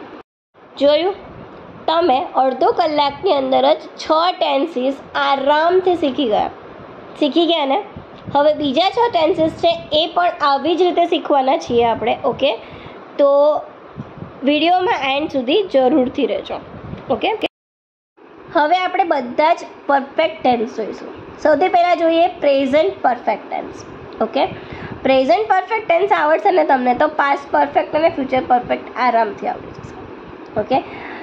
જોયું? તમે અડધો કલાકની અંદર જ છ ટેન્સીસ આરામથી શીખી ગયા શીખી ગયા ને? હવે બીજા છ ટેન્સીસ છે એ પણ આવી જ રીતે શીખવાના છીએ આપણે. ઓકે, તો વિડીયોમાં એન્ડ સુધી જરૂરથી રહેજો. ઓકે, હવે આપણે બધા જ પરફેક્ટ ટેન્સ જોઈશું. સૌથી પહેલાં જોઈએ present perfect tense. Okay, present perfect tense આવડશે ને તમને, તો પાસ્ટ પરફેક્ટ અને ફ્યુચર પરફેક્ટ આરામથી આવડી જશે. ઓકે,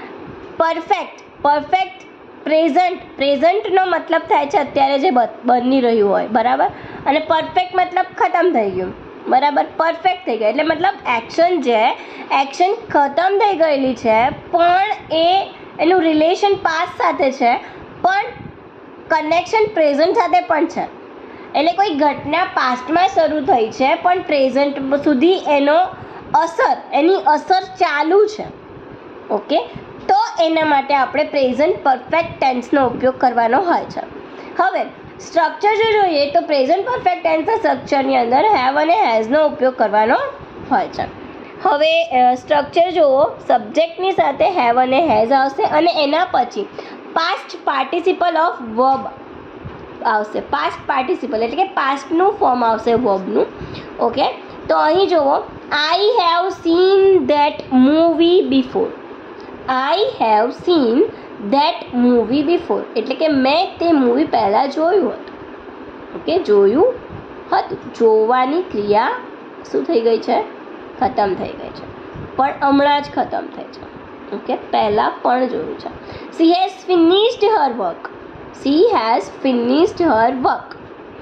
પરફેક્ટ પરફેક્ટ પ્રેઝન્ટ પ્રેઝન્ટનો મતલબ થાય છે અત્યારે જે બની રહ્યું હોય, બરાબર, અને પરફેક્ટ મતલબ ખતમ થઈ ગયું, બરાબર. પરફેક્ટ થઈ ગયું એટલે મતલબ એક્શન જે એક્શન ખતમ થઈ ગયેલી છે, પણ એ એનું રિલેશન પાસ્ટ સાથે છે, પણ કનેક્શન પ્રેઝન્ટ સાથે પણ છે. એટલે કોઈ ઘટના પાસ્ટમાં શરૂ થઈ છે પણ પ્રેઝન્ટ સુધી એનો અસર એની અસર ચાલુ છે. ઓકે, તો એના માટે આપણે પ્રેઝન્ટ પરફેક્ટ ટેન્સનો ઉપયોગ કરવાનો હોય છે. હવે સ્ટ્રક્ચર જો જોઈએ તો પ્રેઝન્ટ પરફેક્ટ ટેન્સના સ્ટ્રક્ચરની અંદર હેવ અને હેઝનો ઉપયોગ કરવાનો હોય છે. હવે સ્ટ્રક્ચર જુઓ, સબ્જેક્ટની સાથે હેવ અને હેઝ આવશે અને એના પછી પાસ્ટ પાર્ટિસિપલ ઓફ વર્બ આવશે. પાસ્ટ પાર્ટિસિપલ એટલે કે પાસ્ટનું ફોર્મ આવશે વર્બનું. ઓકે, તો અહીં જુઓ, I have seen that movie before. I have seen that movie before એટલે કે મેં તે મૂવી પહેલાં જોયું હતું. ઓકે, જોયું હતું, જોવાની ક્રિયા શું થઈ ગઈ છે? ખતમ થઈ ગઈ છે, પણ હમણાં જ ખતમ થઈ છે. ઓકે, પહેલાં પણ જોયું છે. She has finished her work. She has finished her work.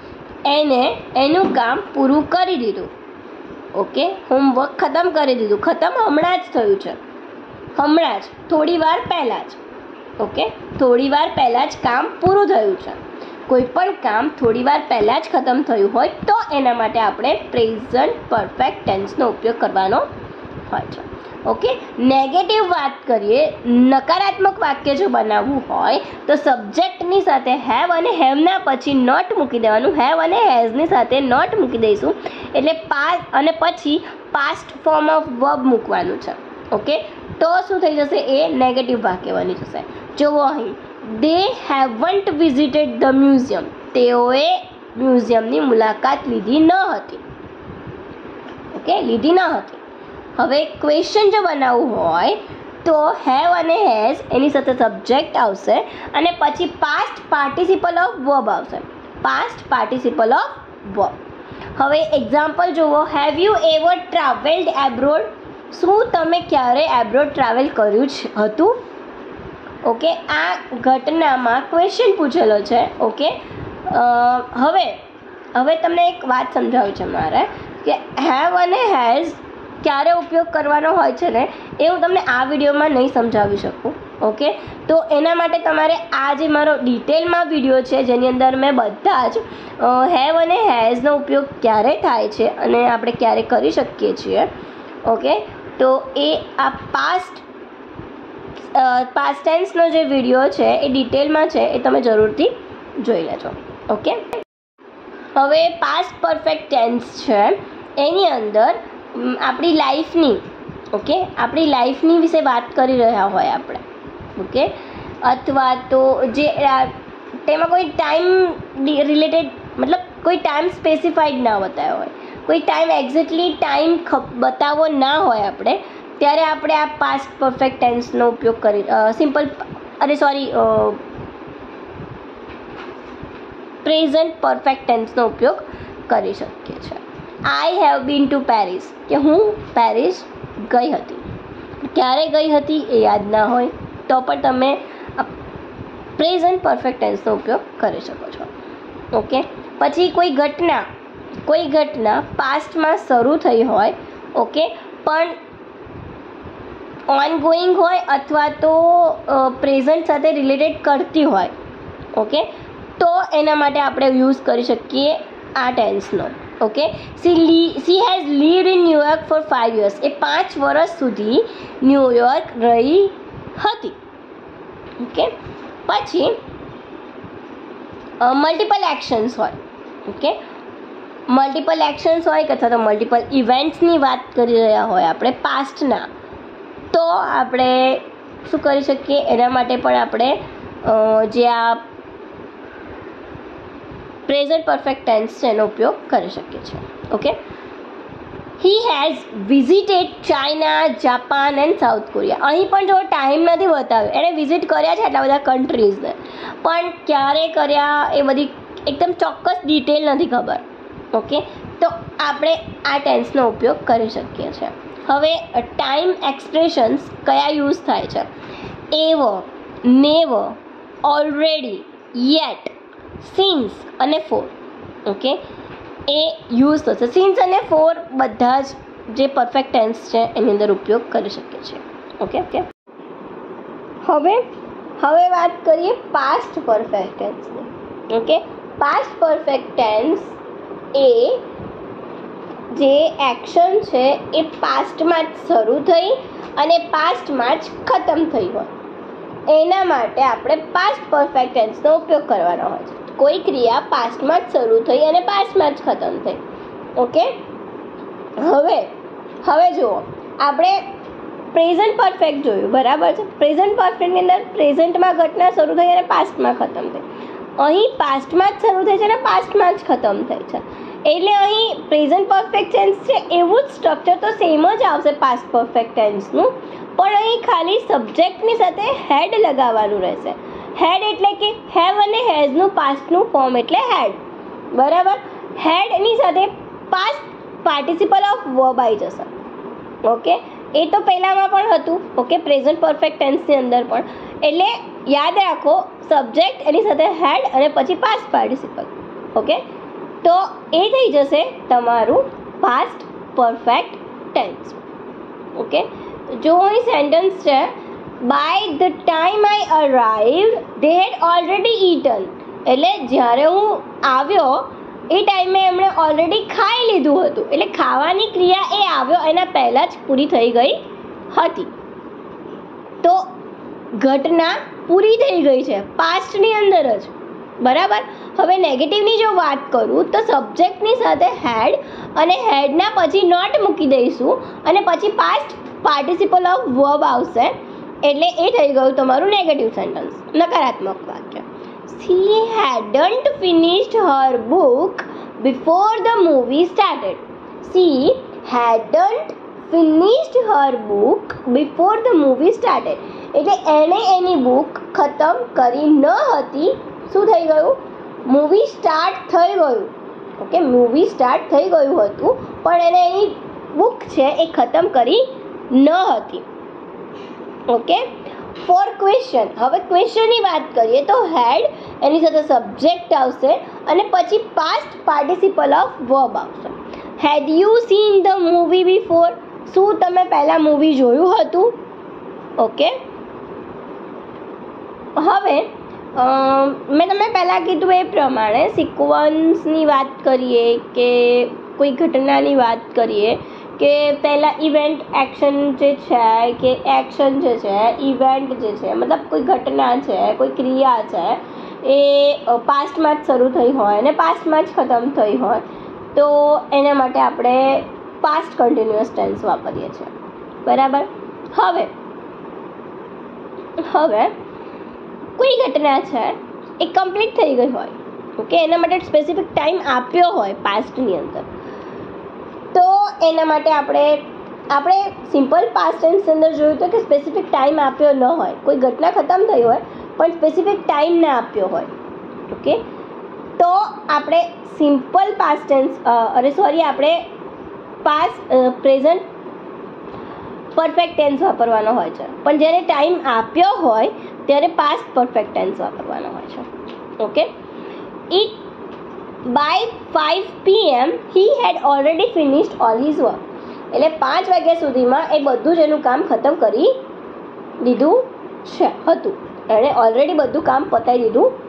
એને એનું કામ પૂરું કરી દીધું. ઓકે, હોમવર્ક ખતમ કરી દીધું. ખતમ હમણાં જ થયું છે, હમણાં જ, થોડી વાર પહેલાં જ. ઓકે, થોડી વાર પહેલાં જ કામ પૂરું થયું છે. કોઈ પણ કામ થોડી વાર પહેલાં જ ખતમ થયું હોય તો એના માટે આપણે પ્રેઝન્ટ પરફેક્ટ ટેન્સનો ઉપયોગ કરવાનો હોય છે. ઓકે, નેગેટિવ વાત કરીએ, નકારાત્મક વાક્ય જો બનાવવું હોય તો સબ્જેક્ટની સાથે હેવ અને હેવના પછી નોટ મૂકી દેવાનું. હેવ અને હેઝની સાથે નોટ મૂકી દઈશું એટલે પાસ અને પછી પાસ્ટ ફોર્મ ઓફ વર્બ મૂકવાનું છે. ઓકે, તો શું થઈ જશે? એ નેગેટિવ વાક્ય બની જશે. જુઓ અહીં, they haven't visited the museum. તેઓએ મ્યુઝિયમની મુલાકાત લીધી ન હતી. ઓકે, લીધી ન હતી. હવે ક્વેશ્ચન જો બનાવવું હોય તો હેવ અને હેઝ એની સાથે સબ્જેક્ટ આવશે અને પછી પાસ્ટ પાર્ટિસિપલ ઓફ વર્બ આવશે. Past participle of verb. હવે એક્ઝામ્પલ જુઓ, have you ever travelled abroad. શું તમે ક્યારે એબ્રોડ ટ્રાવેલ કર્યું હતું? ઓકે, આ ઘટનામાં ક્વેશ્ચન પૂછેલો છે. ઓકે, હવે હવે તમને એક વાત સમજાવું છે મારે કે હેવ અને હેઝ ક્યારે ઉપયોગ કરવાનો હોય છે ને, એ હું તમને આ વિડીયોમાં નહીં સમજાવી શકું. ઓકે, તો એના માટે તમારે આ જે મારો ડિટેલમાં વિડીયો છે જેની અંદર મેં બધા જ હેવ અને હેઝનો ઉપયોગ ક્યારે થાય છે અને આપણે ક્યારે કરી શકીએ છીએ. ઓકે, તો એ આ પાસ્ટ પાસ્ટ ટેન્સનો જે વિડીયો છે એ ડિટેલમાં છે, એ તમે જરૂરથી જોઈ લેજો. ઓકે, હવે પાસ્ટ પરફેક્ટ ટેન્સ છે એની અંદર આપણી લાઈફની ઓકે આપણી લાઈફની વિશે વાત કરી રહ્યા હોય આપણે. ઓકે, અથવા તો જે તેમાં કોઈ ટાઈમ રિલેટેડ મતલબ કોઈ ટાઈમ સ્પેસિફાઈડ ના બતાવ્યો હોય, કોઈ ટાઈમ એક્ઝેક્ટલી ટાઈમ બતાવવો ના હોય આપણે, ત્યારે આપણે આ પાસ્ટ પરફેક્ટ ટેન્સનો ઉપયોગ કરી સિમ્પલ અરે સોરી પ્રેઝન્ટ પરફેક્ટ ટેન્સનો ઉપયોગ કરી શકીએ છીએ. I have been to Paris, કે હું પેરિસ ગઈ હતી. ક્યારે ગઈ હતી એ યાદ ના હોય તો પણ તમે પ્રેઝન્ટ પરફેક્ટ ટેન્સનો ઉપયોગ કરી શકો છો. ઓકે, પછી કોઈ ઘટના કોઈ ઘટના પાસ્ટમાં શરૂ થઈ હોય, ઓકે, પણ ઓન ગોઈંગ હોય અથવા તો પ્રેઝન્ટ સાથે રિલેટેડ કરતી હોય. ઓકે, તો એના માટે આપણે યુઝ કરી શકીએ આ ટેન્સનો. Okay, she lee she has lived in New York for five years. એ પાંચ વર્ષ સુધી ન્યુયોર્ક રહી હતી. ઓકે, પછી મલ્ટિપલ એક્શન્સ હોય. ઓકે, મલ્ટિપલ એક્શન્સ હોય કે અથવા તો મલ્ટિપલ ઇવેન્ટ્સની વાત કરી રહ્યા હોય આપણે પાસ્ટના, તો આપણે શું કરી શકીએ? એના માટે પણ આપણે જે આ પ્રેઝન્ટ પરફેક્ટ ટેન્સ છે એનો ઉપયોગ કરી શકીએ છીએ. Okay, he has visited China, Japan and South Korea. અહીં પણ જો ટાઈમ નથી બતાવ્યો, એણે વિઝિટ કર્યા છે એટલા બધા કન્ટ્રીઝને, પણ ક્યારે કર્યા એ બધી એકદમ ચોક્કસ ડિટેલ નથી ખબર. ઓકે, તો આપણે આ ટેન્સનો ઉપયોગ કરી શકીએ છીએ. હવે ટાઈમ એક્સપ્રેશન્સ કયા યુઝ થાય છે? Ever, never, already, yet, since અને ફોર. ઓકે, એ યુઝ થશે. સિન્સ અને ફોર બધા જ જે પરફેક્ટ ટેન્સ છે એની અંદર ઉપયોગ કરી શકીએ છીએ. ઓકે ઓકે હવે હવે વાત કરીએ પાસ્ટ પરફેક્ટ ટેન્સની. ઓકે, પાસ્ટ પરફેક્ટ ટેન્સ એ જે એક્શન છે એ પાસ્ટમાં જ શરૂ થઈ અને પાસ્ટમાં જ ખતમ થઈ હોય, એના માટે આપણે પાસ્ટ પરફેક્ટ ટેન્સનો ઉપયોગ કરવાનો હોય છે. કોઈ ક્રિયા પાસ્ટમાં જ શરૂ થઈ અને પાસ્ટમાં જ ખતમ થઈ. ઓકે, હવે હવે જુઓ, આપણે પ્રેઝન્ટ પરફેક્ટ જોયું, બરાબર છે. પ્રેઝન્ટ પરફેક્ટની અંદર પ્રેઝન્ટમાં ઘટના શરૂ થઈ અને પાસ્ટમાં ખતમ થઈ. અહીં પાસ્ટમાં જ શરૂ થઈ છે અને પાસ્ટમાં જ ખતમ થઈ છે. એટલે અહીં પ્રેઝન્ટ પરફેક્ટ ટેન્સ છે એવું જ સ્ટ્રક્ચર તો સેમ જ આવશે પાસ્ટ પરફેક્ટ ટેન્સનું, પણ અહીં ખાલી સબ્જેક્ટની સાથે હેડ લગાવવાનું રહેશે. હેડ એટલે કે હેવ અને હેઝનું પાસ્ટનું ફોર્મ એટલે હેડ, બરાબર. હેડની સાથે પાસ્ટ પાર્ટિસિપલ ઓફ વર્બ આવી જશે. ઓકે, એ તો પહેલાંમાં પણ હતું. ઓકે, પ્રેઝન્ટ પરફેક્ટ ટેન્સની અંદર પણ. એટલે યાદ રાખો, સબ્જેક્ટ એની સાથે હેડ અને પછી પાસ્ટ પાર્ટિસિપલ. ઓકે, તો એ થઈ જશે તમારું પાસ્ટ પરફેક્ટ ટેન્સ. ઓકે, જો અહીં સેન્ટેન્સ છે, by the time I arrive they had already eaten. એટલે જ્યારે હું આવ્યો એ ટાઈમે એમણે ઓલરેડી ખાઈ લીધું હતું. એટલે ખાવાની ક્રિયા એ આવ્યો એના પહેલાં જ પૂરી થઈ ગઈ હતી. તો ઘટના પૂરી થઈ ગઈ છે પાસ્ટની અંદર જ, બરાબર. હવે નેગેટિવની જો વાત કરું તો સબ્જેક્ટની સાથે હેડ અને હેડના પછી નોટ મૂકી દઈશું અને પછી પાસ્ટ પાર્ટિસિપલ ઓફ વર્બ આવશે. એટલે એ થઈ ગયું તમારું નેગેટિવ સેન્ટેન્સ, નકારાત્મક વાક્ય. She hadn't finished her book before the movie started. She hadn't finished her book before the movie started. એટલે એણે એની બુક ખતમ કરી ન હતી. શું થઈ ગયું? મૂવી સ્ટાર્ટ થઈ ગયું. ઓકે, મૂવી સ્ટાર્ટ થઈ ગયું હતું પણ એને એની બુક છે એ ખતમ કરી ન હતી. Okay, for question. હવે ક્વેશ્ચનની વાત કરીએ તો હેડ એની સાથે સબ્જેક્ટ આવશે અને પછી પાસ્ટ પાર્ટિસિપલ ઓફ વર્બ આવશે. Had you seen the movie before? શું તમે પહેલાં મૂવી જોયું હતું? ઓકે, હવે મેં તમને પહેલાં કીધું એ પ્રમાણે સિક્વન્સની વાત કરીએ કે કોઈ ઘટનાની વાત કરીએ કે પહેલાં ઇવેન્ટ એક્શન જે છે કે એક્શન જે છે ઇવેન્ટ જે છે મતલબ કોઈ ઘટના છે કોઈ ક્રિયા છે એ પાસ્ટમાં જ શરૂ થઈ હોય અને પાસ્ટમાં જ ખતમ થઈ હોય તો એના માટે આપણે પાસ્ટ કન્ટિન્યુઅસ ટેન્સ વાપરીએ છીએ, બરાબર. હવે હવે કોઈ ઘટના છે એ કમ્પ્લીટ થઈ ગઈ હોય, ઓકે, એના માટે સ્પેસિફિક ટાઈમ આપ્યો હોય પાસ્ટની અંદર, તો એના માટે આપણે આપણે સિમ્પલ પાસ્ટ ટેન્સની અંદર જોયું તો કે સ્પેસિફિક ટાઈમ આપ્યો ન હોય, કોઈ ઘટના ખતમ થઈ હોય પણ સ્પેસિફિક ટાઈમ ના આપ્યો હોય, ઓકે, તો આપણે સિમ્પલ પાસ્ટ ટેન્સ અરે સોરી આપણે પાસ્ટ પ્રેઝન્ટ પરફેક્ટ ટેન્સ વાપરવાનો હોય છે, પણ જ્યારે ટાઈમ આપ્યો હોય ત્યારે પાસ્ટ પરફેક્ટ ટેન્સ વાપરવાનો હોય છે, okay. It by five P M he had already finished all his work. એટલે પાંચ વાગ્યા સુધીમાં એ બધું જ એનું કામ ખતમ કરી દીધું છે હતું, એણે ઓલરેડી બધું કામ પતાવી દીધું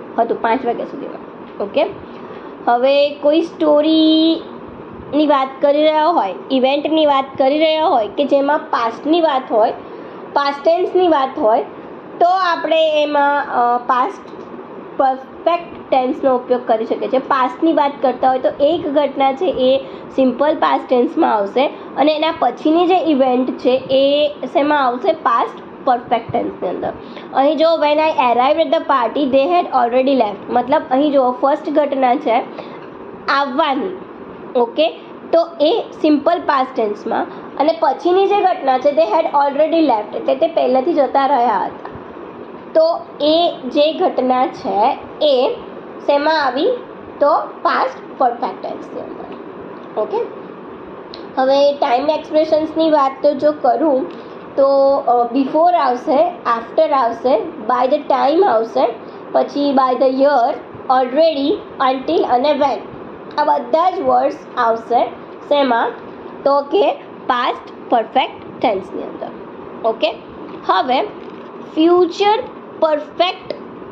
હતું પાંચ વાગ્યા સુધીમાં. ઓકે, હવે કોઈ સ્ટોરીની વાત કરી રહ્યા હોય, ઇવેન્ટની વાત કરી રહ્યા હોય કે જેમાં પાસ્ટની વાત હોય, પાસ્ટ ટેન્સની વાત હોય, તો આપણે એમાં પાસ્ટ પરફેક્ટ ટેન્સનો ઉપયોગ કરી શકીએ છીએ. પાસ્ટની વાત કરતા હોય તો એક ઘટના છે એ સિમ્પલ પાસ્ટ ટેન્સમાં આવશે અને એના પછીની જે ઇવેન્ટ છે એ શેમાં આવશે? પાસ્ટ પરફેક્ટ ટેન્સની અંદર. અહીં જો when I arrived at the party they had already left, મતલબ અહીં જો ફર્સ્ટ ઘટના છે આવવાની, ઓકે, તો એ સિમ્પલ પાસ્ટ ટેન્સમાં, અને પછીની જે ઘટના છે તે હેડ ઓલરેડી લેફ્ટ, એટલે તે પહેલાંથી જતા રહ્યા હતા. તો એ જે ઘટના છે એ શેમાં આવી? તો પાસ્ટ પરફેક્ટ ટેન્સની અંદર. ઓકે, હવે ટાઈમ એક્સપ્રેશન્સની વાત તો જો કરું તો બિફોર આવશે, આફ્ટર આવશે, બાય ધ ટાઈમ આવશે, પછી by the year, already, until અને વેન. આ બધા જ વર્ડ્સ આવશે શેમાં? તો કે પાસ્ટ પરફેક્ટ ટેન્સની અંદર. ઓકે, હવે ફ્યુચર પરફેક્ટ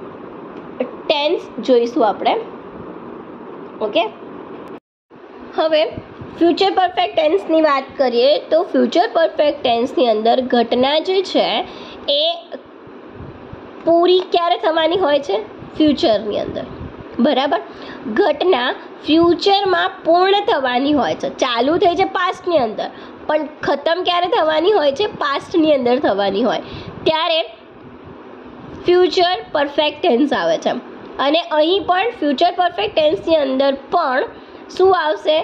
ટેન્સ જોઈશું આપણે. ઓકે, હવે ફ્યુચર પરફેક્ટ ટેન્સની વાત કરીએ તો ફ્યુચર પરફેક્ટ ટેન્સની અંદર ઘટના જે છે એ પૂરી ક્યારે થવાની હોય છે? ફ્યુચરની અંદર, બરાબર. ઘટના ફ્યુચરમાં પૂર્ણ થવાની હોય છે. ચાલુ થઈ છે પાસ્ટની અંદર, પણ ખતમ ક્યારે થવાની હોય છે? પાસ્ટની અંદર થવાની હોય. ત્યારે ફ્યુચર પરફેક્ટ ટેન્સ આવે છે. અને અહીં પણ ફ્યુચર પરફેક્ટ ટેન્સની અંદર પણ શું આવશે?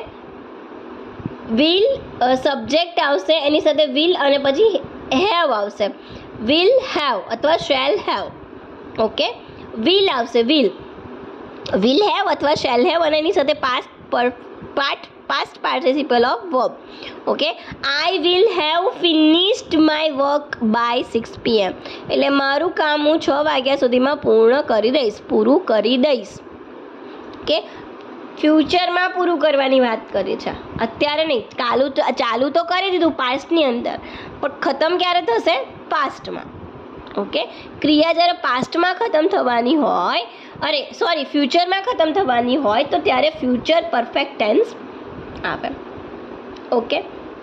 વિલ સબ્જેક્ટ આવશે, એની સાથે વિલ અને પછી હેવ આવશે. વિલ હેવ અથવા શેલ હેવ. ઓકે, વિલ આવશે, વિલ વિલ હેવ અથવા શેલ હેવ, અને એની સાથે પાસ્ટ પર part past participle of verb. Okay, I will have finished my work by six PM, એટલે મારું કામ હું છ વાગ્યા સુધીમાં પૂર્ણ કરી દઈશ, પૂરું કરી દઈશ. ઓકે, ફ્યુચરમાં પૂરું કરવાની વાત કરી છે, અત્યારે નહીં. ચાલુ ચાલુ તો કરી દીધું પાસ્ટની અંદર, પણ ખતમ ક્યારે થશે? પાસ્ટમાં. ઓકે, ક્રિયા જ્યારે પાસ્ટમાં ખતમ થવાની હોય, અરે સોરી ફ્યુચરમાં ખતમ થવાની હોય તો ત્યારે ફ્યુચર પરફેક્ટ ટેન્સ આવે. ઓકે,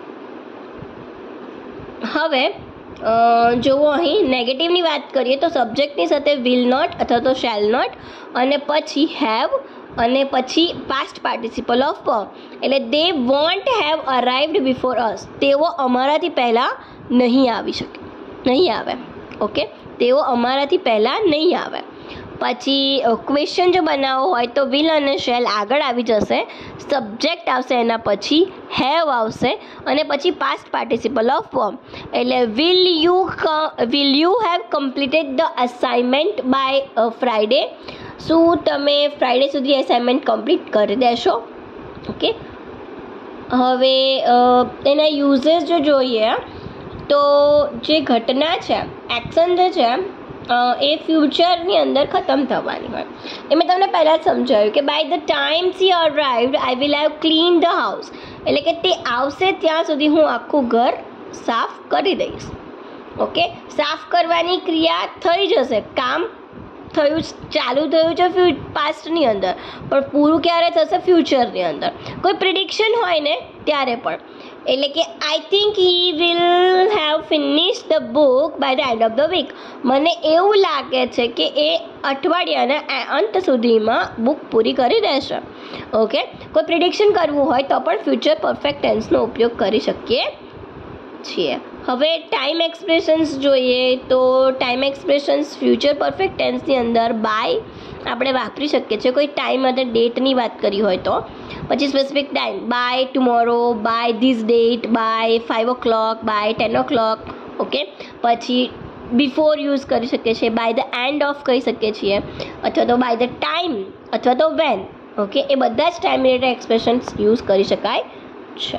હવે જુઓ અહીં નેગેટિવની વાત કરીએ તો સબ્જેક્ટની સાથે વિલ નોટ અથવા તો શેલ નોટ, અને પછી હેવ, અને પછી પાસ્ટ પાર્ટિસિપલ ઓફ વર્બ. એટલે they won't have arrived before us, તેઓ અમારાથી પહેલાં નહીં આવી શકે, નહીં આવે. ઓકે, તેઓ અમારાથી પહેલાં નહીં આવે. પછી ક્વેશ્ચન જો બનાવવો હોય તો વિલ અને શેલ આગળ આવી જશે, સબ્જેક્ટ આવશે, એના પછી હેવ આવશે, અને પછી પાસ્ટ પાર્ટિસિપલ ઓફ વર્બ. એટલે will you will you have completed the assignment by Friday, શું તમે ફ્રાઈડે સુધી અસાઇનમેન્ટ કમ્પ્લીટ કરી દેશો? ઓકે, હવે એના યુઝેસ જો જોઈએ તો જે ઘટના છે, એક્શન જે છે એ ફ્યુચરની અંદર ખતમ થવાની હોય. એ મેં તમને પહેલાં જ સમજાવ્યું કે by the time she arrived I will have clean the house, એટલે કે તે આવશે ત્યાં સુધી હું આખું ઘર સાફ કરી દઈશ. ઓકે, સાફ કરવાની ક્રિયા થઈ જશે, કામ થયું, ચાલુ થયું છે ફ્યુ પાસ્ટની અંદર, પણ પૂરું ક્યારે થશે? ફ્યુચરની અંદર. કોઈ પ્રિડિક્શન હોય ને ત્યારે પણ, એટલે કે I think he will have finish the book by the end of the week, મને એવું લાગે છે કે એ અઠવાડિયાના અંત સુધીમાં બુક પૂરી કરી દેશે. ઓકે, કોઈ પ્રિડિક્શન કરવું હોય તો પણ ફ્યુચર પરફેક્ટ ટેન્સનો ઉપયોગ કરી શકીએ છીએ. હવે ટાઈમ એક્સપ્રેશન્સ જોઈએ તો ટાઈમ એક્સપ્રેશન્સ ફ્યુચર પરફેક્ટ ટેન્સની અંદર બાય આપણે વાપરી શકીએ છીએ. કોઈ ટાઈમ અને ડેટની વાત કરી હોય તો, પછી specific time by tomorrow, by this date, by five o'clock, by ten o'clock. Okay, પછી બિફોર યુઝ કરી શકીએ છીએ, બાય ધ એન્ડ ઓફ કહી શકીએ છીએ, અથવા તો બાય ધ ટાઈમ અથવા તો વેન. ઓકે, એ બધા જ ટાઈમ રિલેટેડ એક્સપ્રેશન્સ યુઝ કરી શકાય છે.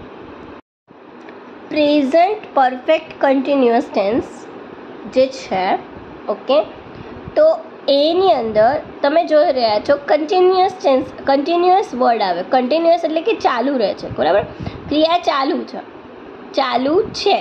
પ્રેઝન્ટ પરફેક્ટ કન્ટિન્યુઅસ ટેન્સ જે છે, ઓકે, તો એની અંદર તમે જોઈ રહ્યા છો કન્ટિન્યુઅસ ટેન્સ, કન્ટિન્યુઅસ વર્ડ આવે. કન્ટિન્યુઅસ એટલે કે ચાલુ રહે છે, બરાબર. ક્રિયા ચાલુ છે, ચાલુ છે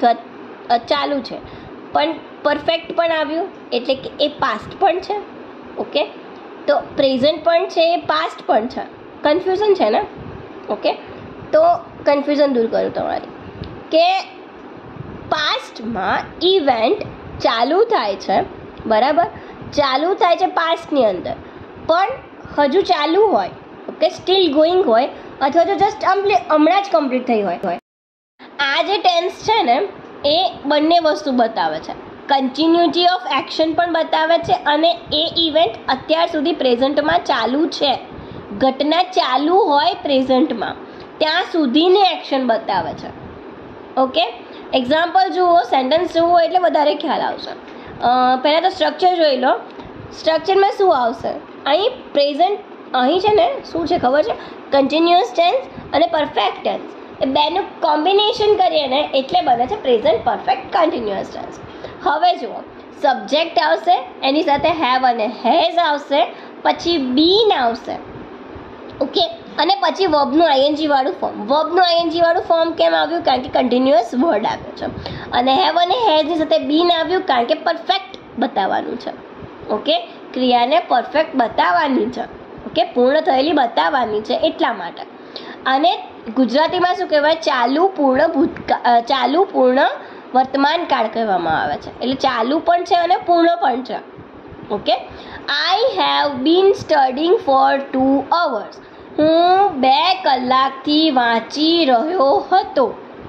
અથવા ચાલુ છે, પણ પરફેક્ટ પણ આવ્યું, એટલે કે એ પાસ્ટ પણ છે ઓકે, તો પ્રેઝન્ટ પણ છે, પાસ્ટ પણ છે, કન્ફ્યુઝન છે ને. ઓકે, તો કન્ફ્યુઝન દૂર કરું તમારી, કે પાસ્ટમાં ઇવેન્ટ ચાલુ થાય છે, બરાબર, ચાલુ થાય છે પાસ્ટની અંદર, પણ હજુ ચાલુ હોય, ઓકે, સ્ટીલ ગોઈંગ હોય, અથવા તો જસ્ટ હમણાં જ કમ્પ્લીટ થઈ હોય. આ જે ટેન્સ છે ને એ બંને વસ્તુ બતાવે છે, કન્ટિન્યુટી ઓફ એક્શન પણ બતાવે છે, અને એ ઇવેન્ટ અત્યાર સુધી પ્રેઝન્ટમાં ચાલુ છે, ઘટના ચાલુ હોય પ્રેઝન્ટમાં ત્યાં સુધીની એક્શન બતાવે છે. ઓકે, એક્ઝામ્પલ જુઓ, સેન્ટેન્સ જુઓ એટલે વધારે ખ્યાલ આવશે. પહેલાં તો સ્ટ્રક્ચર જોઈ લો. સ્ટ્રક્ચરમાં શું આવશે? અહીં પ્રેઝન્ટ, અહીં છે ને શું છે ખબર છે? કન્ટિન્યુઅસ ટેન્સ અને પરફેક્ટ ટેન્સ, એ બેનું કોમ્બિનેશન કરીએ ને એટલે બને છે પ્રેઝન્ટ પરફેક્ટ કન્ટિન્યુઅસ ટેન્સ. હવે જુઓ, સબ્જેક્ટ આવશે, એની સાથે હેવ અને હેઝ આવશે, પછી બીન આવશે, ઓકે, અને પછી વર્બનું આઈએનજી વાળું ફોર્મ. વર્બનું આઈએનજી વાળું ફોર્મ કેમ આવ્યું? કારણ કે કન્ટિન્યુઅસ વર્ડ આવ્યો છે. અને હેવ અને હેઝની સાથે બીન આવ્યું કારણ કે પરફેક્ટ બતાવવાનું છે. ઓકે, ક્રિયાને પરફેક્ટ બતાવવાની છે, ઓકે, પૂર્ણ થયેલી બતાવવાની છે, એટલા માટે. અને ગુજરાતીમાં શું કહેવાય? ચાલુ પૂર્ણ ભૂતકાળ, ચાલુ પૂર્ણ વર્તમાન કાળ કહેવામાં આવે છે. એટલે ચાલુ પણ છે અને પૂર્ણ પણ છે. Okay, I have been studying for two hours. હું બે કલાકથી વાંચી રહ્યો હતો.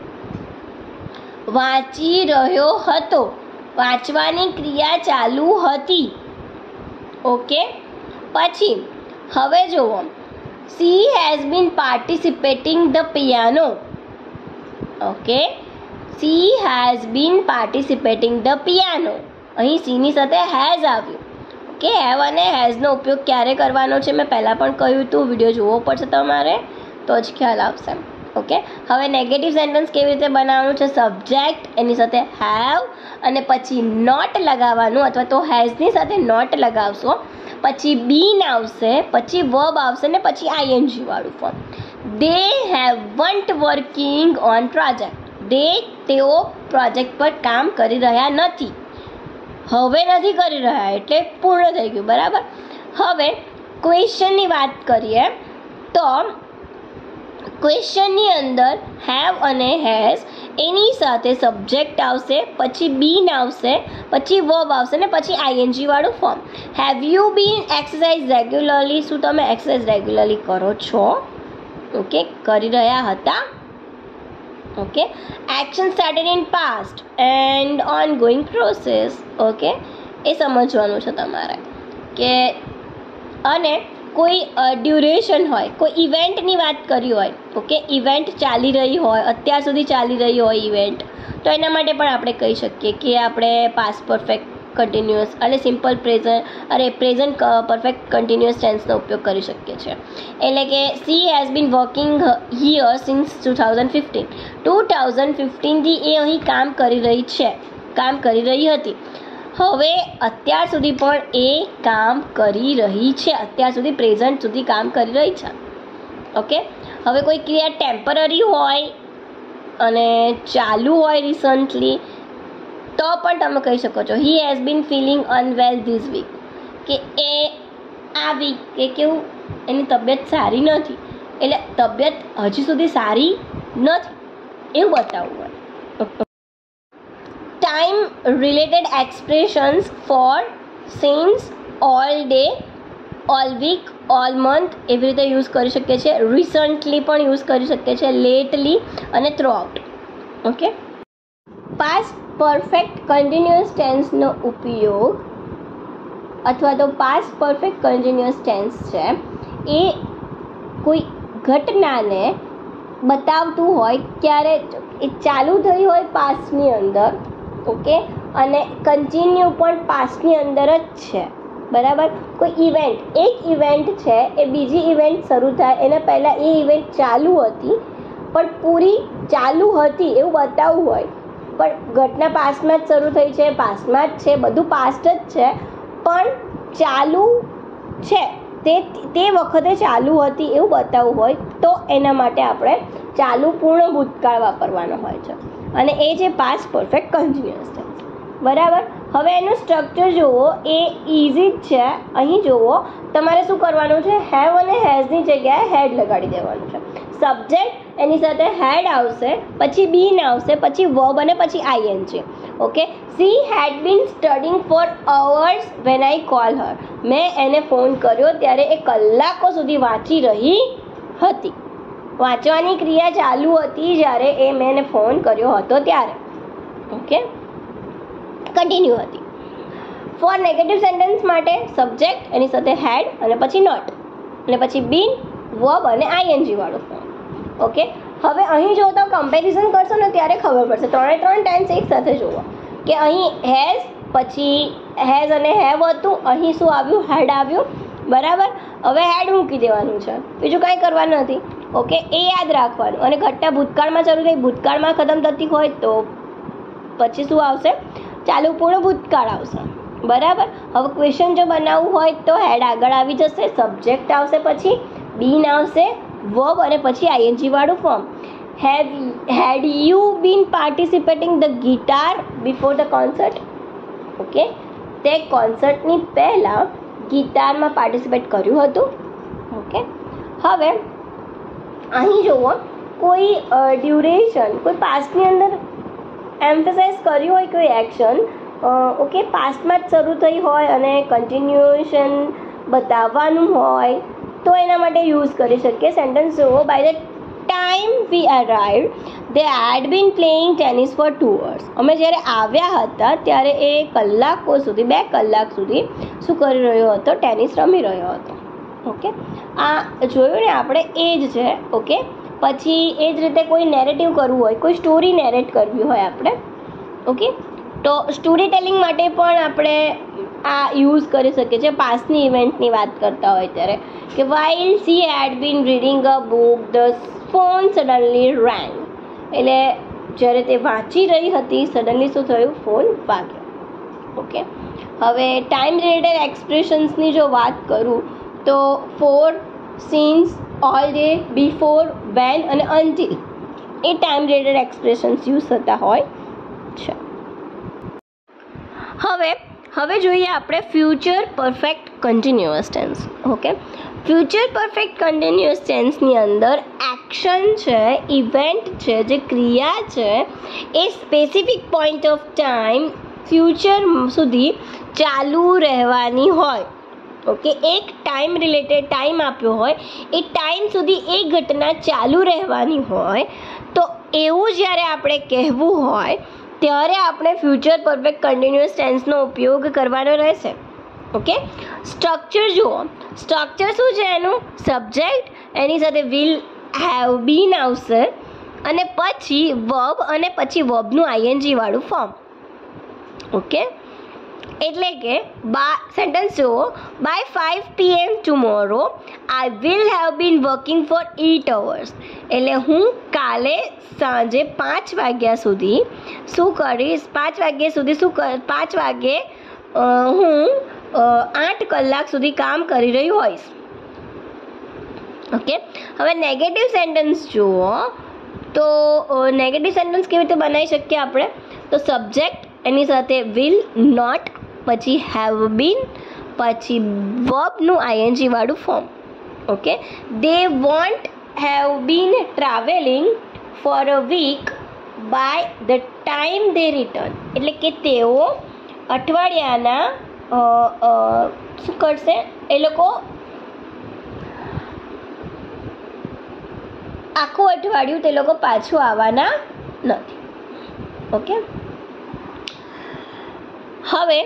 વાંચી રહ્યો હતો, વાંચવાની ક્રિયા ચાલુ હતી. ઓકે, પછી હવે જુઓ, she has been participating the piano. Okay, she has been participating the piano. અહીં સી ની સાથે હેઝ આવ્યું. ઓકે, હેવ અને હેઝનો ઉપયોગ ક્યારે કરવાનો છે મેં પહેલાં પણ કહ્યું હતું, વિડીયો જોવો પડશે તમારે તો જ ખ્યાલ આવશે. ઓકે, હવે નેગેટિવ સેન્ટેન્સ કેવી રીતે બનાવવાનું છે? સબ્જેક્ટ, એની સાથે હેવ, અને પછી નોટ લગાવવાનું, અથવા તો હેઝની સાથે નોટ લગાવશો, પછી બીન આવશે, પછી વર્બ આવશે, ને પછી આઈએનજી વાળું form. They have went working on project. They, તેઓ પ્રોજેક્ટ પર કામ કરી રહ્યા નથી. હવે નથી કરી રહ્યા એટલે પૂર્ણ થઈ ગયું, બરાબર. હવે ક્વેશ્ચનની વાત કરીએ તો ક્વેશ્ચનની અંદર હેવ અને હેઝ, એની સાથે સબ્જેક્ટ આવશે, પછી બીન આવશે, પછી વર્બ આવશે, ને પછી આઈએનજી વાળું form. Have you been exercise regularly? શું તમે એક્સરસાઇઝ રેગ્યુલરલી કરો છો? ઓકે, કરી રહ્યા હતા. Okay, action started in past and on going process. Okay, એ સમજવાનું છે તમારે કે, અને કોઈ ડ્યુરેશન હોય, કોઈ ઇવેન્ટની વાત કરી હોય, ઓકે, ઇવેન્ટ ચાલી રહી હોય, અત્યાર સુધી ચાલી રહી હોય ઇવેન્ટ, તો એના માટે પણ આપણે કહી શકીએ કે આપણે પાસ્ટ પરફેક્ટ કન્ટિન્યુઅસ અને સિમ્પલ પ્રેઝન્ટ અરે પ્રેઝન્ટ પરફેક્ટ કન્ટિન્યુઅસ ટેન્સનો ઉપયોગ કરી શકીએ છીએ. એટલે કે she has been working here since two thousand fifteen. Two thousand ફિફ્ટીનથી એ અહીં કામ કરી રહી છે, કામ કરી રહી હતી. હવે અત્યાર સુધી પણ એ કામ કરી રહી છે, અત્યાર સુધી પ્રેઝન્ટ સુધી કામ કરી રહી છે. ઓકે, હવે કોઈ ક્રિયા ટેમ્પરરી હોય અને ચાલુ હોય રિસન્ટલી, તો પણ તમે કહી શકો છો he has been feeling unwell this week. કે એ આ વીક કે કેવું, એની તબિયત સારી નથી, એટલે તબિયત હજી સુધી સારી નથી એવું બતાવવું હોય. Time related expressions for, since, all day, all week, all month એવી રીતે યુઝ કરી શકીએ છીએ. રિસન્ટલી પણ યુઝ કરી શકીએ છીએ, લેટલી અને throughout. Okay, past perfect continuous ટેન્સનો ઉપયોગ, અથવા તો પાસ્ટ પરફેક્ટ કન્ટિન્યુઅસ ટેન્સ છે એ કોઈ ઘટનાને બતાવતું હોય, ક્યારે એ ચાલુ થઈ હોય પાસ્ટની અંદર, ઓકે, અને કન્ટિન્યુ પણ પાસ્ટની અંદર જ છે, બરાબર. કોઈ ઇવેન્ટ, એક ઇવેન્ટ છે એ બીજી ઇવેન્ટ શરૂ થાય એના પહેલાં એ ઇવેન્ટ ચાલુ હતી, પણ પૂરી ચાલુ હતી એવું બતાવવું હોય, પણ ઘટના પાસ્ટમાં જ શરૂ થઈ છે, પાસ્ટમાં જ છે, બધું પાસ્ટ જ છે, પણ ચાલુ છે, તે તે વખતે ચાલુ હતી એવું બતાવવું હોય તો એના માટે આપણે ચાલુ પૂર્ણ ભૂતકાળ વાપરવાનો હોય છે, અને એ છે પાસ્ટ પરફેક્ટ કન્ટિન્યુઅસ ટેન્સ, બરાબર. હવે એનું સ્ટ્રક્ચર જુઓ, એ ઇઝી જ છે. અહીં જુઓ, તમારે શું કરવાનું છે, હેવ અને હેઝની જગ્યાએ હેડ લગાડી દેવાનું છે. સબ્જેક્ટ એની સાથે હેડ આવશે, પછી બીન આવશે, પછી વર્બ અને પછી ING. Okay, she had been studying for hours when I call her. મેં એને ફોન કર્યો ત્યારે એ કલાકો સુધી વાંચી રહી હતી. વાંચવાની ક્રિયા ચાલુ હતી જ્યારે એ મેં એને ફોન કર્યો હતો ત્યારે. ઓકે, કન્ટિન્યુ હતી. ફોર નેગેટિવ સેન્ટેન્સ માટે સબ્જેક્ટ એની સાથે હેડ અને પછી નોટ અને પછી બીન, વર્બ અને આઈએનજી વાળું ફોર્મ. ઓકે, હવે અહીં જો તો કમ્પેરિઝન કરશો ને ત્યારે ખબર પડશે. ત્રણે ત્રણ ટેન્સ એક સાથે જુઓ કે અહીં હેઝ, પછી હેઝ અને હેવ હતું, અહીં શું આવ્યું, હેડ આવ્યું. બરાબર, હવે હેડ મૂકી દેવાનું છે, બીજું કાંઈ કરવાનું નથી. ઓકે, એ યાદ રાખવાનું. અને ઘટના ભૂતકાળમાં ચાલુ થઈ, ભૂતકાળમાં ખતમ થતી હોય તો પછી શું આવશે, ચાલુ પૂર્ણ ભૂતકાળ આવશે. બરાબર, હવે ક્વેશ્ચન જો બનાવવું હોય તો હેડ આગળ આવી જશે, સબ્જેક્ટ આવશે, પછી બીન આવશે, વર્બ અને પછી આઈએનજી વાળું form. Have had you been participating the guitar before the concert. Okay, તે કોન્સર્ટની પહેલાં ગિટારમાં પાર્ટિસિપેટ કર્યું હતું. ઓકે, હવે અહીં જુઓ, કોઈ ડ્યુરેશન, કોઈ પાસ્ટની અંદર એમ્ફેસાઇઝ કર્યું હોય કોઈ એક્શન, ઓકે, પાસ્ટમાં જ શરૂ થઈ હોય અને કન્ટિન્યુએશન બતાવવાનું હોય તો એના માટે યુઝ કરી શકીએ. સેન્ટેન્સ જુઓ, by the time we arrive they had been playing tennis for two hours. અમે જ્યારે આવ્યા હતા ત્યારે એ કલાકો સુધી, બે કલાક સુધી શું કરી રહ્યો હતો, ટેનિસ રમી રહ્યો હતો. ઓકે, આ જોયું ને આપણે, એ જ છે. ઓકે, પછી એ જ રીતે કોઈ નેરેટિવ કરવું હોય, કોઈ સ્ટોરી નેરેટ કરવી હોય આપણે, ઓકે, તો સ્ટોરી ટેલિંગ માટે પણ આપણે આ યુઝ કરી શકીએ છીએ. પાસ્ટની ઇવેન્ટની વાત કરતા હોય ત્યારે કે while she had been reading a book the phone suddenly rang. એટલે જ્યારે તે વાંચી રહી હતી, સડનલી શું થયું, ફોન વાગ્યો. ઓકે, હવે ટાઈમ રિલેટેડ એક્સપ્રેશન્સની જો વાત કરું તો for, since, all day, before, when અને અનટિલ એ ટાઈમ રિલેટેડ એક્સપ્રેશન્સ યુઝ થતા હોય છે. હવે હવે જોઈએ આપણે future perfect continuous tense. Okay, future perfect continuous ટેન્સની અંદર એક્શન છે, ઇવેન્ટ છે, જે ક્રિયા છે એ specific point of time future સુધી ચાલુ રહેવાની હોય. ઓકે, એક ટાઈમ રિલેટેડ ટાઈમ આપ્યો હોય, એ ટાઈમ સુધી એ ઘટના ચાલુ રહેવાની હોય, તો એવું જ્યારે આપણે કહેવું હોય ત્યારે આપણે ફ્યુચર પરફેક્ટ કન્ટિન્યુઅસ ટેન્સનો ઉપયોગ કરવાનો રહેશે. ઓકે, સ્ટ્રક્ચર જુઓ, સ્ટ્રક્ચર શું છે એનું, સબ્જેક્ટ એની સાથે વિલ હેવ બીન આવશે અને પછી વર્બ અને પછી વર્બનું આઈએનજી વાળું ફોર્મ. ઓકે, એટલે કે બા સેન્ટેન્સ જુઓ, by five PM tomorrow I will have been working for eight hours. એટલે હું કાલે સાંજે પાંચ વાગ્યા સુધી શું કરીશ, પાંચ વાગ્યા સુધી શું કર પાંચ વાગે હું આઠ કલાક સુધી કામ કરી રહી હોઈશ. ઓકે, હવે નેગેટિવ સેન્ટેન્સ જુઓ તો નેગેટિવ સેન્ટેન્સ કેવી રીતે બનાવી શકીએ આપણે, તો સબ્જેક્ટ એની સાથે વિલ, નોટ, પછી હેવ બીન, પછી વર્બનું આઈએનજી વાળું form. Okay, they won't have been travelling for a week by the time they return. એટલે કે તેઓ અઠવાડિયાના શું કરશે, એ લોકો આખું અઠવાડિયું તે લોકો પાછું આવવાના નથી. ઓકે, હવે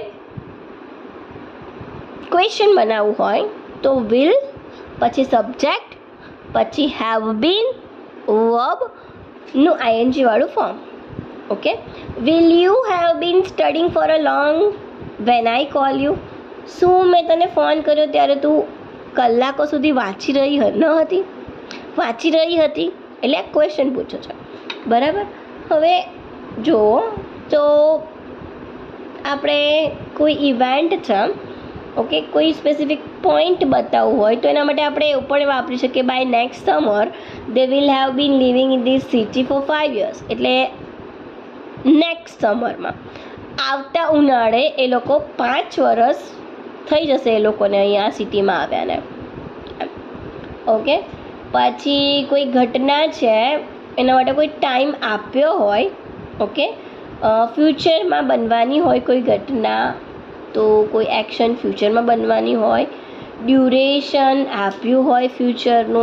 ક્વેશ્ચન બનાવવું હોય તો વિલ, પછી સબ્જેક્ટ, પછી હેવ બીન, વર્બનું આઈએનજી વાળું form. Okay, will you have been studying for a long when I call you. શું મેં તને ફોન કર્યો ત્યારે તું કલાકો સુધી વાંચી રહી ન હતી, વાંચી રહી હતી, એટલે ક્વેશ્ચન પૂછો છો. બરાબર, હવે જુઓ તો આપણે કોઈ ઇવેન્ટ છે, ઓકે, કોઈ સ્પેસિફિક પોઈન્ટ બતાવવું હોય તો એના માટે આપણે એવું પણ વાપરી શકીએ, by next summer they will have been living in this city for five years. એટલે નેક્સ્ટ સમરમાં આવતા ઉનાળે એ લોકો પાંચ વર્ષ થઈ જશે એ લોકોને અહીંયા સિટીમાં આવ્યાને. ઓકે, પછી કોઈ ઘટના છે એના માટે કોઈ ટાઈમ આપ્યો હોય, ઓકે, ફ્યુચરમાં બનવાની હોય કોઈ ઘટના, તો કોઈ એક્શન ફ્યુચરમાં બનવાની હોય, ડ્યુરેશન આપ્યું હોય ફ્યુચરનું,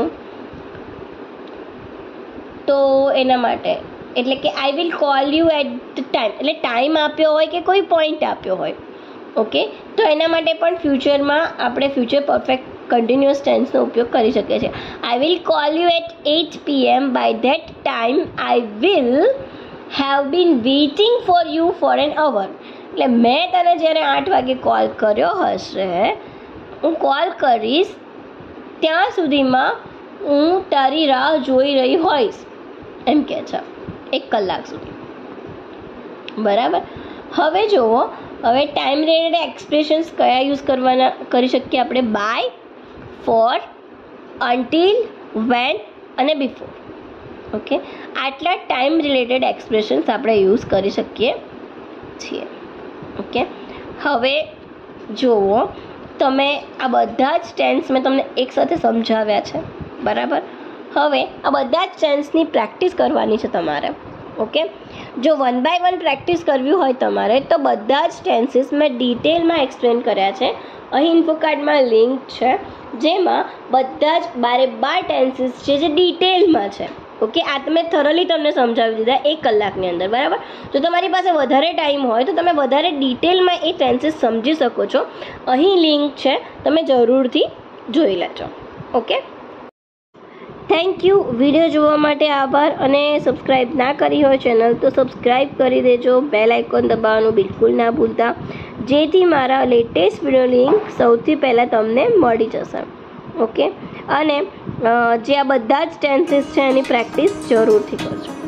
તો એના માટે એટલે કે I will call you at the time, એટલે ટાઈમ આપ્યો હોય કે કોઈ પોઈન્ટ આપ્યો હોય. ઓકે, તો એના માટે પણ ફ્યુચરમાં આપણે ફ્યુચર પરફેક્ટ કન્ટિન્યુઅસ ટેન્સનો ઉપયોગ કરી શકીએ છીએ. I will call you at eight PM, by that time I will have been waiting for you for an hour. એટલે મેં તને જ્યારે આઠ વાગે કોલ કર્યો હશે, હું કોલ કરીશ ત્યાં સુધીમાં હું તારી રાહ જોઈ રહી હોઈશ, એમ કહે છે, એક કલાક સુધી. બરાબર. હવે જુઓ, હવે ટાઈમ રિલેટેડ એક્સપ્રેશન્સ કયા યુઝ કરવાના કરી શકીએ આપણે? બાય, ફોર, અન્ટિલ, વેન અને બિફોર. ઓકે, આટલા ટાઈમ રિલેટેડ એક્સપ્રેશન્સ આપણે યુઝ કરી શકીએ છીએ. ઓકે, હવે જુઓ, તમે આ બધા જ ટેન્સ મેં તમને એકસાથે સમજાવ્યા છે. બરાબર. હવે આ બધા જ ટેન્સની પ્રેક્ટિસ કરવાની છે તમારે. ઓકે, જો વન બાય વન પ્રેક્ટિસ કરવી હોય તમારે તો બધા જ ટેન્સીસ મેં ડિટેલમાં એક્સપ્લેન કર્યા છે. અહીં ઇન્ફોકાર્ડમાં લિંક છે જેમાં બધા જ બારે બાર ટેન્સીસ છે જે ડિટેલમાં છે. ઓકે, આ તમે થરોલી તમને સમજાવી દીધા એક કલાકની અંદર. બરાબર. જો તમારી પાસે વધારે ટાઈમ હોય તો તમે વધારે ડિટેલમાં એ ટેન્સીસ સમજી શકો છો. અહીં લિંક છે, તમે જરૂરથી જોઈ લેજો. Okay, thank you. વિડીયો જોવા માટે આભાર. અને સબસ્ક્રાઈબ ના કરી હોય ચેનલ તો સબસ્ક્રાઈબ કરી દેજો. બેલ આઇકોન દબાવવાનું બિલકુલ ના ભૂલતા, જેથી મારા લેટેસ્ટ વિડીયો લિંક સૌથી પહેલાં તમને મળી જશે. ઓકે, અને જે આ બધા જ ટેન્સીસ છે એની પ્રેક્ટિસ જરૂરથી કરજો.